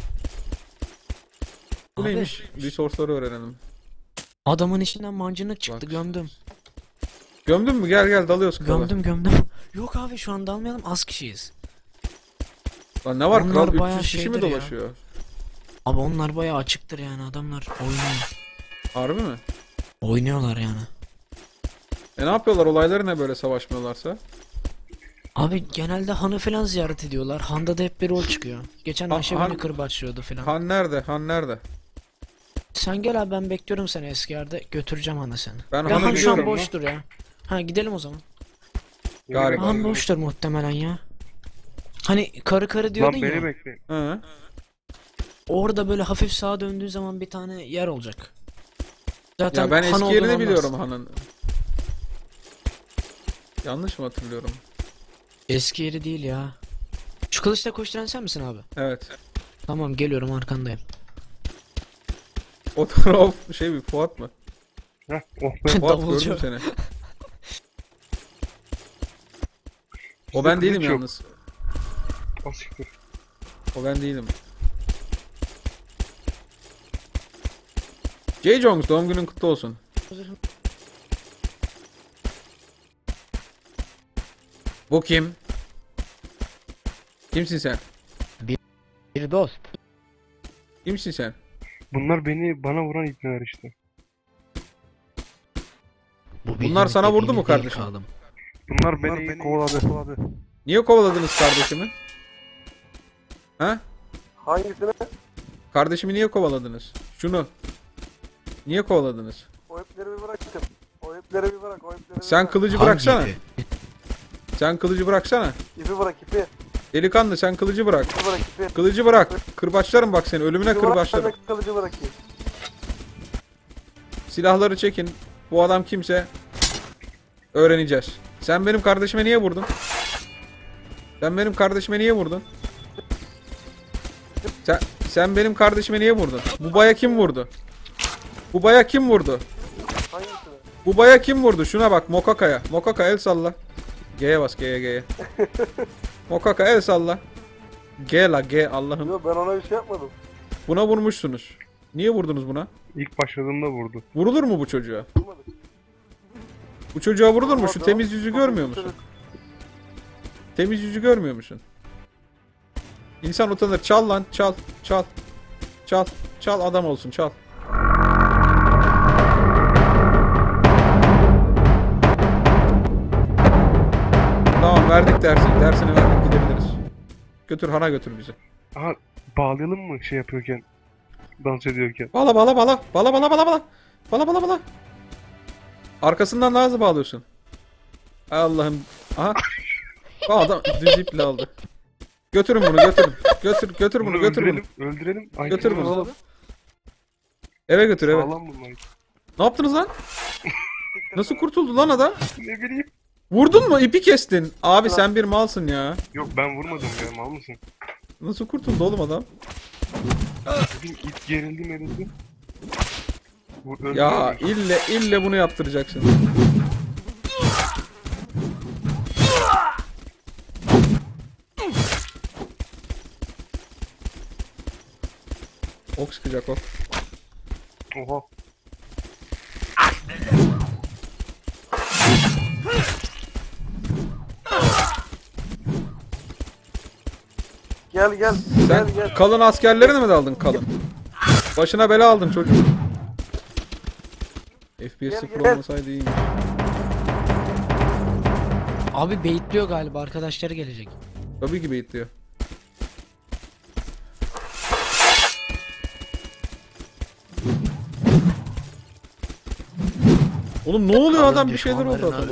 Bu Abi, neymiş? Resource'ları öğrenelim. Adamın içinden mancınık çıktı, Bak. gömdüm. Gömdün mü? Gel gel, dalıyoruz krala. Gömdüm gömdüm. Yok abi, şu an dalmayalım, az kişiyiz. Lan ne var, Onlar kral bayağı üç yüz kişi mi şeydir ya. dolaşıyor? Abi onlar bayağı açıktır yani, adamlar oynuyor. Harbi mi? Oynuyorlar yani. E ne yapıyorlar? Olayları ne böyle savaşmıyorlarsa? Abi genelde hanı falan ziyaret ediyorlar. Handa da hep bir rol çıkıyor. Geçen Ha- Ayşe han- beni kırbaçlıyordu falan. Han nerede? Han nerede? Sen gel abi, ben bekliyorum seni eski yerde. Götüreceğim hanı seni. Ben Ya hanı han şu an biliyorum. boştur ya. Ha gidelim o zaman. Galiba. Han boştur muhtemelen ya. Hani karı karı diyordun Lan beni ya. bekleyin. Hı. Orada böyle hafif sağa döndüğün zaman bir tane yer olacak. Zaten Ya ben han eski olduğunu yerini anlarsın. biliyorum Han'ın. Yanlış mı hatırlıyorum? Eski yeri değil ya. Şu kılıçla koşturan sen misin abi? Evet. Tamam, geliyorum, arkandayım. O taraf şey mi? Fuat mı? Heh, oh be. Fuat Davulcu. gördüm seni. O Bizde ben değilim kılıç yok. yalnız. Asiktir. O ben değilim. J. Jones, doğum günün kutlu olsun. Bu kim? Kimsin sen? Bir dost. Kimsin sen? Bunlar beni, bana vuran ipneler işte. Bu Bunlar bizim sana vurdu mu istediğimiz değil kardeşim? kalım. Bunlar beni, kovaladı. Niye kovaladınız kardeşimi? Ha? Hangisini? Kardeşimi niye kovaladınız? Şunu. Niye kovaladınız? O ipleri bir bırakın. O ipleri bir bırak. O ipleri bir Sen bırak. kılıcı Hangi bıraksana. ipi? Sen kılıcı bıraksana. İpi bırak ipi. Delikanlı sen kılıcı bırak. İpi bırak ipi. Kılıcı bırak. Kırbaçlarım bak seni. Ölümüne kırbaçlarım. Kılıcı bırakayım. Silahları çekin. Bu adam kimse öğreneceğiz. Sen benim kardeşime niye vurdun? Sen benim kardeşime niye vurdun? Sen, sen benim kardeşime niye vurdun? Bu baya kim vurdu? Bu baya kim vurdu? Bu baya kim vurdu? Şuna bak Mokaka'ya. Mokaka el salla. G'ye bas G'ye G'ye. Mokaka el salla. G la G Allah'ım. Yok ben ona bir şey yapmadım. Buna vurmuşsunuz. Niye vurdunuz buna? İlk başladığında vurdu. Vurulur mu bu çocuğa? Bu çocuğa vurulur mu? Şu temiz yüzü görmüyor musun? Temiz yüzü görmüyor musun? İnsan utanır. Çal lan. Çal. Çal. Çal. Çal adam olsun. Çal. Tamam verdik dersini. Dersini verdik. Gidebiliriz. Götür Han'a götür bizi. Aha bağlayalım mı şey yapıyorken? Dans ediyorken. Bala bala bala. Bala bala bala bala. Bala bala bala. Arkasından daha hızlı bağlıyorsun. Allah'ım. Aha. Bu adam düz iple aldı. Götürün bunu götürün. Götür götür bunu götür bunu. Öldürelim. Öldürelim. Ay, Götür bunu. Eve götür eve. Sağlam bunlar. Ne yaptınız lan? Nasıl kurtuldu lan adam? Ne bileyim. Vurdun mu? İpi kestin. Abi sen bir malsın ya. Yok ben vurmadım ya mal mısın? Nasıl kurtuldu oğlum adam? Bugün it gerildim erildi. Vur, Ya ille ille bunu yaptıracaksın. Ok sıkacak ok. Oha. Gel gel. Sen gel, gel. kalın askerlerini mi daldın kalın? Başına bela aldın çocuk. F P S Gel, sıfır gel. olmasaydı iyiymiş. Abi baitliyor galiba, arkadaşları gelecek. Tabii ki baitliyor. Oğlum ne oluyor adam bir şeyler oldu adama.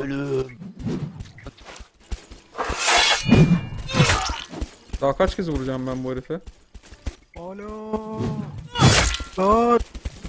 Daha kaç kez vuracağım ben bu herife? Alo. Lan.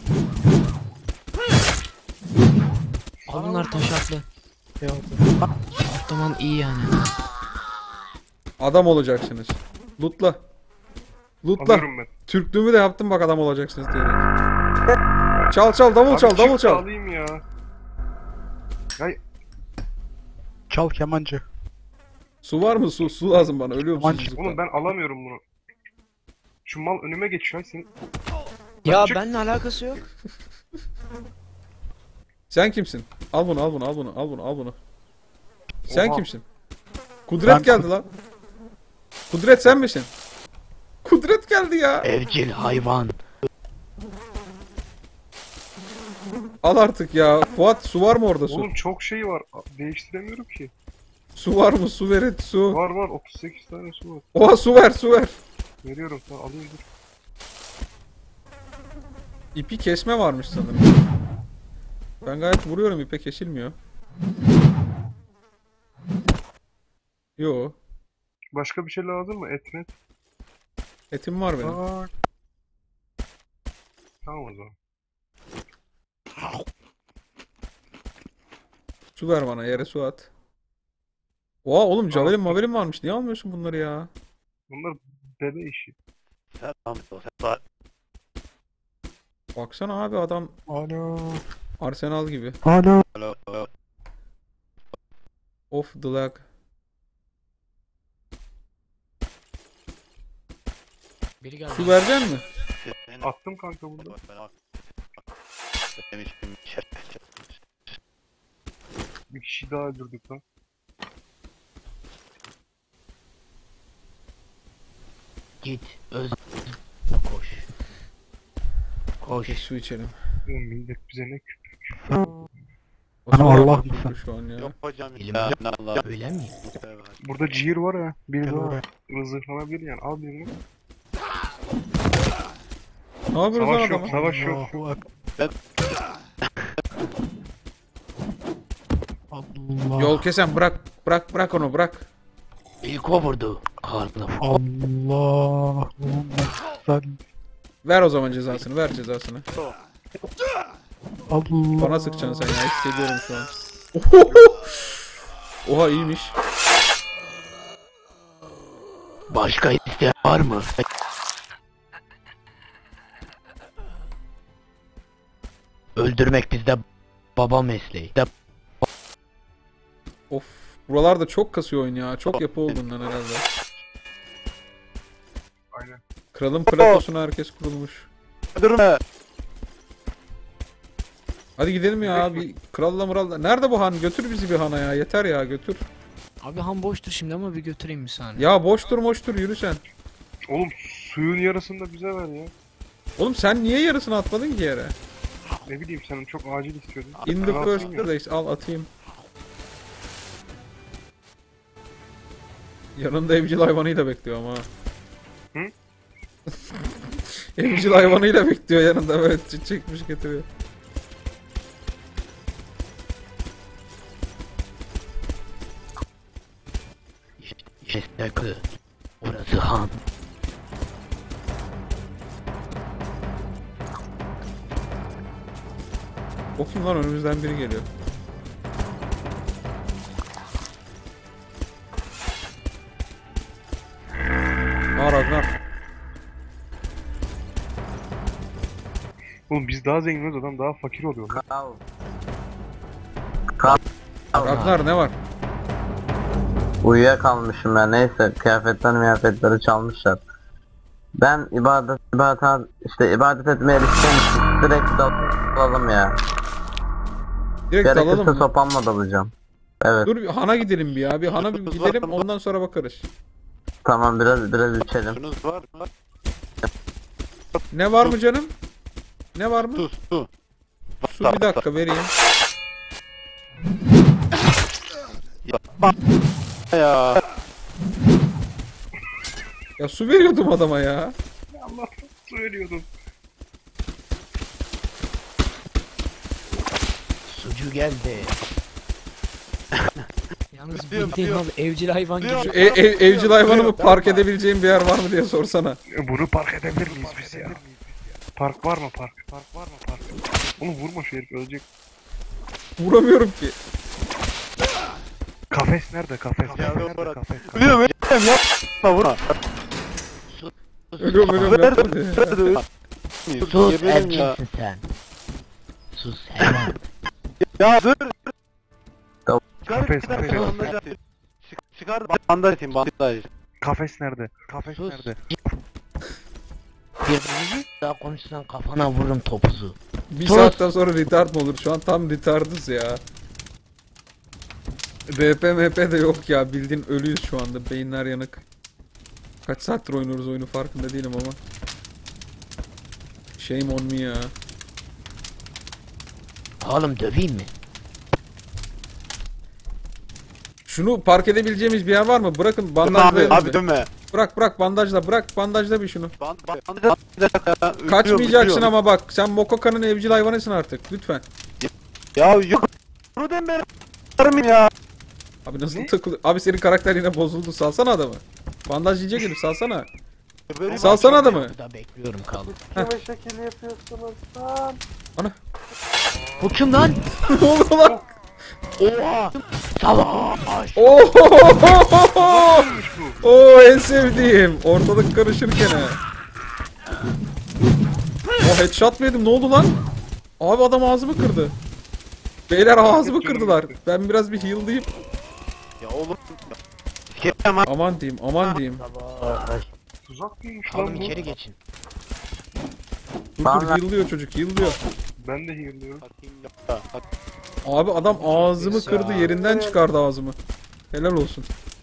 Abi bunlar taşaklı. Atlaman iyi yani. Adam olacaksınız. Lootla. Lootla. Alıyorum ben. Türklüğümü de yaptım bak adam olacaksınız diyerek. Çal çal davul Abi çal çık davul da çal. Alayım ya. Ya Çal kemancı. Su var mı? Su su lazım bana. Ölüyorum susuzluktan. oğlum ben alamıyorum bunu. Şu mal önüme geçiyor senin. Ya çık. benimle alakası yok. Sen kimsin? Al bunu al bunu al bunu al bunu al bunu. Sen Oha. kimsin? Kudret Ben- geldi lan. Kudret sen misin? Kudret geldi ya. Evcil hayvan. Al artık ya. Fuat su var mı orada su? Oğlum çok şey var. Değiştiremiyorum ki. Su var mı? Su verin su. Var var otuz sekiz tane su var. Oha su ver su ver. Veriyorum sana alayım dur. İpi kesme varmış sanırım. Ben gayet vuruyorum ipe kesilmiyor. Yo. Başka bir şey lazım mı? Et mi? Etim var benim. Aa. Tamam o zaman. Su ver bana yere su at. Oha oğlum javelin mavelin varmış. Niye almıyorsun bunları ya? Bunlar bebe işi. Baksana abi adam Alo. Arsenal gibi. Alo. Off the lag. Biri geldi. Su verecek mi? Attım kanka burada. Bir kişi daha öldürdük lan. Git öz koş. Koş. Bir su içelim. Oğlum millet bize ne küp. O su Allah var mısın? şu an ya. hocam ya. Öyle mi? Burada ciğer var ha. Bir Gel daha oraya. zırhlanabilir yani. Al birini. Ne yapıyoruz lan Savaş yok, adama? savaş yok. Allahu Ekber. Allah. Yol kesen bırak bırak bırak onu bırak. İlk o vurdu. Karnım. Allah. Sen. Ver o zaman cezasını ver cezasını. Allah. Bana sıkacaksın sen ya hissediyorum şu an. Oha iyiymiş. Başka isteyen var mı? Öldürmek bizde baba mesleği. De Of. Buralarda çok kasıyor oyun ya. Çok yapı olduğundan herhalde. Aynen. Kralın platosuna herkes kurulmuş. Öldürme. Hadi gidelim ya bir kralla mıralla. Nerede bu han? Götür bizi bir hana ya. Yeter ya götür. Abi han boştur şimdi ama bir götüreyim bir saniye. Ya boştur boştur yürü sen. Oğlum suyun yarısını da bize ver ya. Oğlum sen niye yarısını atmadın ki yere? Ne bileyim sen çok acil istiyordun. In the Ben first atayım ya. place. Al atayım. Yanında evcil hayvanıyla bekliyor ama. Hı? Evcil hayvanıyla bekliyor yanında böyle ç- çekmiş getiriyor. işte kı. Orası han. O kim lan önümüzden biri geliyor. Aa Ragnar. Oğlum biz daha zenginiz adam daha fakir oluyor lan. Kal. Ragnar ne var? Uyuyakalmışım ya, neyse kıyafetler miyafetleri çalmışlar. Ben ibadet ibadet işte ibadet etmeye erişeceğim, direkt dalalım ya. Direkt Gerekirse dalalım mı? sopamla dalacağım. Evet. Dur bir hana gidelim bir ya. Bir hana bir gidelim ondan sonra bakarız. Tamam biraz biraz içelim. Şunuz var mı? Ne var mı canım? Ne var mı? Su su. Su bir dakika vereyim. Ya. Ya su veriyordum adama ya. Allah su veriyordum. Sucu geldi. Yalnız Diyorum, bildiğin diyorum. abi evcil hayvan gibi. Şu ev, ev- evcil hayvanımı park edebileceğim bir yer var mı diye sorsana. E, Bunu park edebilir miyiz biz ya? Park var mı park? Park var mı park? Onu vurma şu herif ölecek. Vuramıyorum ki. Kafes nerede kafes? Kafes Ya, nerede bırak. kafes? Biliyorum biliyorum yapma vurma. Ölüyorum ölüyorum Ver yapma diye. ver. Sus Geberim ya. erkeksin sen. Sus hemen. Ya dur. Kafes, Çıkar kafes. bandaj atayım. Çık- Çıkar bandaj atayım bandaj. Kafes nerede? Kafes Sus. nerede? Bir daha konuşsan kafana vururum topuzu. Bir Sus. saatten sonra retard mı olur? Şu an tam retardız ya. R P M P de yok ya. Bildiğin ölüyüz şu anda. Beyinler yanık. Kaç saattir oynuyoruz oyunu farkında değilim ama. Shame on me ya. Oğlum döveyim mi? Şunu park edebileceğimiz bir yer var mı? Bırakın Dönme bandajla. abi, abi dönme. Bırak bırak bandajla bırak bandajla bir şunu. Band bandaj bandaj. Kaçmayacaksın ama bak sen Mokoka'nın evcil hayvanısın artık lütfen. Ya yok. Bunu deme. Varım ya. Abi nasıl takılıyor? Abi senin karakter yine bozuldu salsana adamı. Bandaj yiyecek herif salsana. Böyle Salsana adamı. Burada bekliyorum kaldım. Kime şekil yapıyorsunuz lan? Bu kim lan? Ne oldu lan? Oha! Savaş! Oo! Oo en sevdiğim. Ortalık karışırken he. O headshot mı yedim? Ne oldu lan? Abi adam ağzımı kırdı. Beyler ağzımı kırdılar. Ben biraz bir heal'layayım. Ya oğlum. Sikerim ha. Aman diyeyim, aman diyeyim. Tuzak mıymış Alın lan bu? içeri geçin. Dur dur heal'lıyor çocuk, heal'lıyor. Ben de heal'lıyorum. Abi adam ağzımı kırdı, yerinden çıkardı ağzımı. Helal olsun.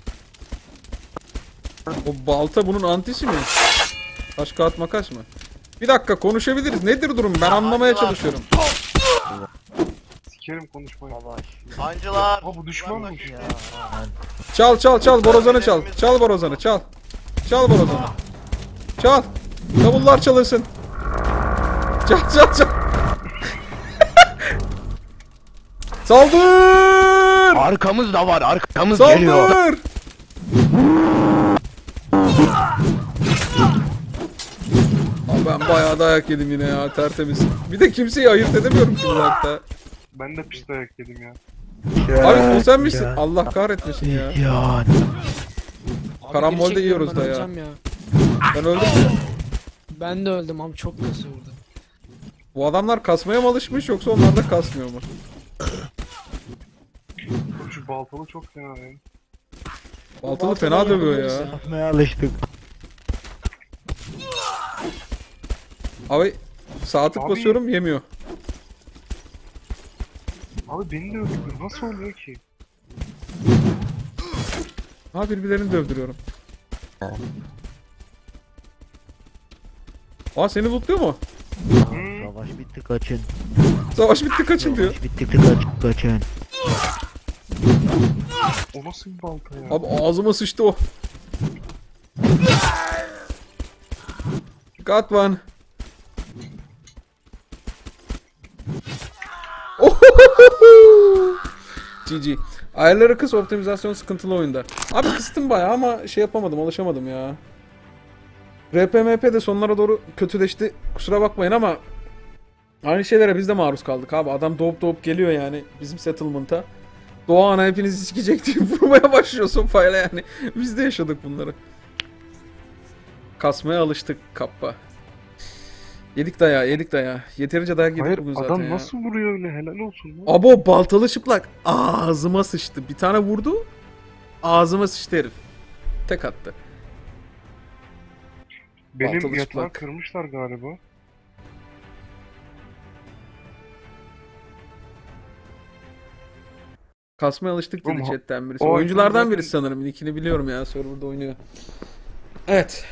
O balta bunun antisi mi? Taş kağıt makas mı? Bir dakika konuşabiliriz. Nedir durum? Ben anlamaya çalışıyorum. Sikerim konuşmayı. Hancılar. Aa bu düşmanmış. Çal çal çal borazanı çal. Çal borazanı çal. Çal borazanı. Çal. Davullar çalınsın. Çal çal çal. Saldır! Arkamız da var, arkamız geliyor. Saldır! Abi ben bayağı dayak yedim yine ya, tertemiz. Bir de kimseyi ayırt edemiyorum ki hatta. Ben de pis dayak yedim ya. Abi o sen misin? Allah kahretmesin ya. Ya. Karambolde yiyoruz da ya. Ben öldüm ya. Ben de öldüm abi, çok kötü vurdu. Bu adamlar kasmaya mı alışmış yoksa onlar da kasmıyor mu? Şu baltalı çok fena ya. Baltalı fena dövüyor ya. Yapmaya alıştık. Abi sağ tık Abi- basıyorum yemiyor. Abi beni de öldürdü. Nasıl oluyor ki? Ha birbirlerini dövdürüyorum. Aa seni lootluyor mu? Savaş bitti, kaçın. Savaş bitti kaçın diyor. Savaş bitti, kaç, kaçın. O nasıl bir balta ya? Abi ağzıma sıçtı o. Got one. G G. Ayarları kıs, optimizasyon sıkıntılı oyunda. Abi kıstım bayağı ama şey yapamadım, alışamadım ya. R P M P de sonlara doğru kötüleşti. Kusura bakmayın ama aynı şeylere biz de maruz kaldık abi. Adam doğup doğup geliyor yani bizim settlement'a. Doğa ana hepinizi sikecek diye vurmaya başlıyor sopayla yani. Biz de yaşadık bunları. Kasmaya alıştık kappa. Yedik dayağı, yedik dayağı. Yeterince dayak yedik Hayır bugün zaten adam ya. nasıl vuruyor öyle, helal olsun lan. Abo baltalı çıplak ağzıma sıçtı. Bir tane vurdu. Ağzıma sıçtı herif. Tek attı. Benim baltalı yatağı çıplak. kırmışlar galiba. Kasmaya alıştık dedi Oğlum, chatten birisi. o Oyunculardan zaten- birisi sanırım. Nickini biliyorum ya. Server'da oynuyor. Evet.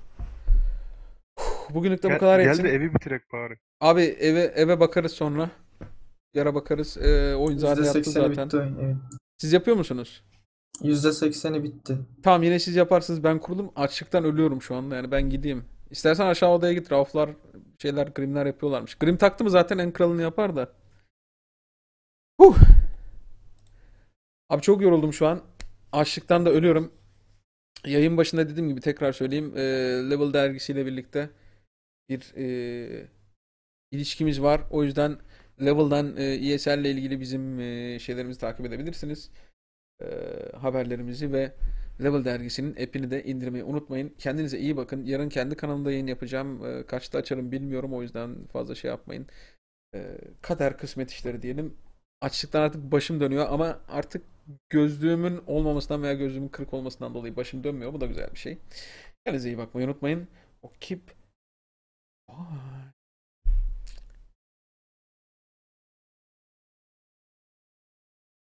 Bugünlük de bu Gel, kadar gel yetsin. de evi bitirek bari. Abi eve eve bakarız sonra. Yara bakarız. Ee, oyun zaten yaptı yüzde sekseni zaten. bitti oyun. Evet. Siz yapıyor musunuz? yüzde sekseni bitti. Tamam yine siz yaparsınız. Ben kurulum. Açlıktan ölüyorum şu anda. Yani ben gideyim. İstersen aşağı odaya git. Rauflar şeyler, grimler yapıyorlarmış. Grim taktı mı zaten en kralını yapar da. Huh. Abi çok yoruldum şu an. Açlıktan da ölüyorum. Yayın başında dediğim gibi tekrar söyleyeyim. Ee, Level dergisiyle birlikte bir e, ilişkimiz var. O yüzden Level'dan e, E S L ile ilgili bizim e, şeylerimizi takip edebilirsiniz. E, haberlerimizi ve Level dergisinin app'ini de indirmeyi unutmayın. Kendinize iyi bakın. Yarın kendi kanalımda yayın yapacağım. E, kaçta açarım bilmiyorum. O yüzden fazla şey yapmayın. E, kader kısmet işleri diyelim. Açlıktan artık başım dönüyor ama artık gözlüğümün olmamasından veya gözlüğümün kırık olmasından dolayı başım dönmüyor. Bu da güzel bir şey. Kendinize iyi bakmayı unutmayın. O keep... Bye.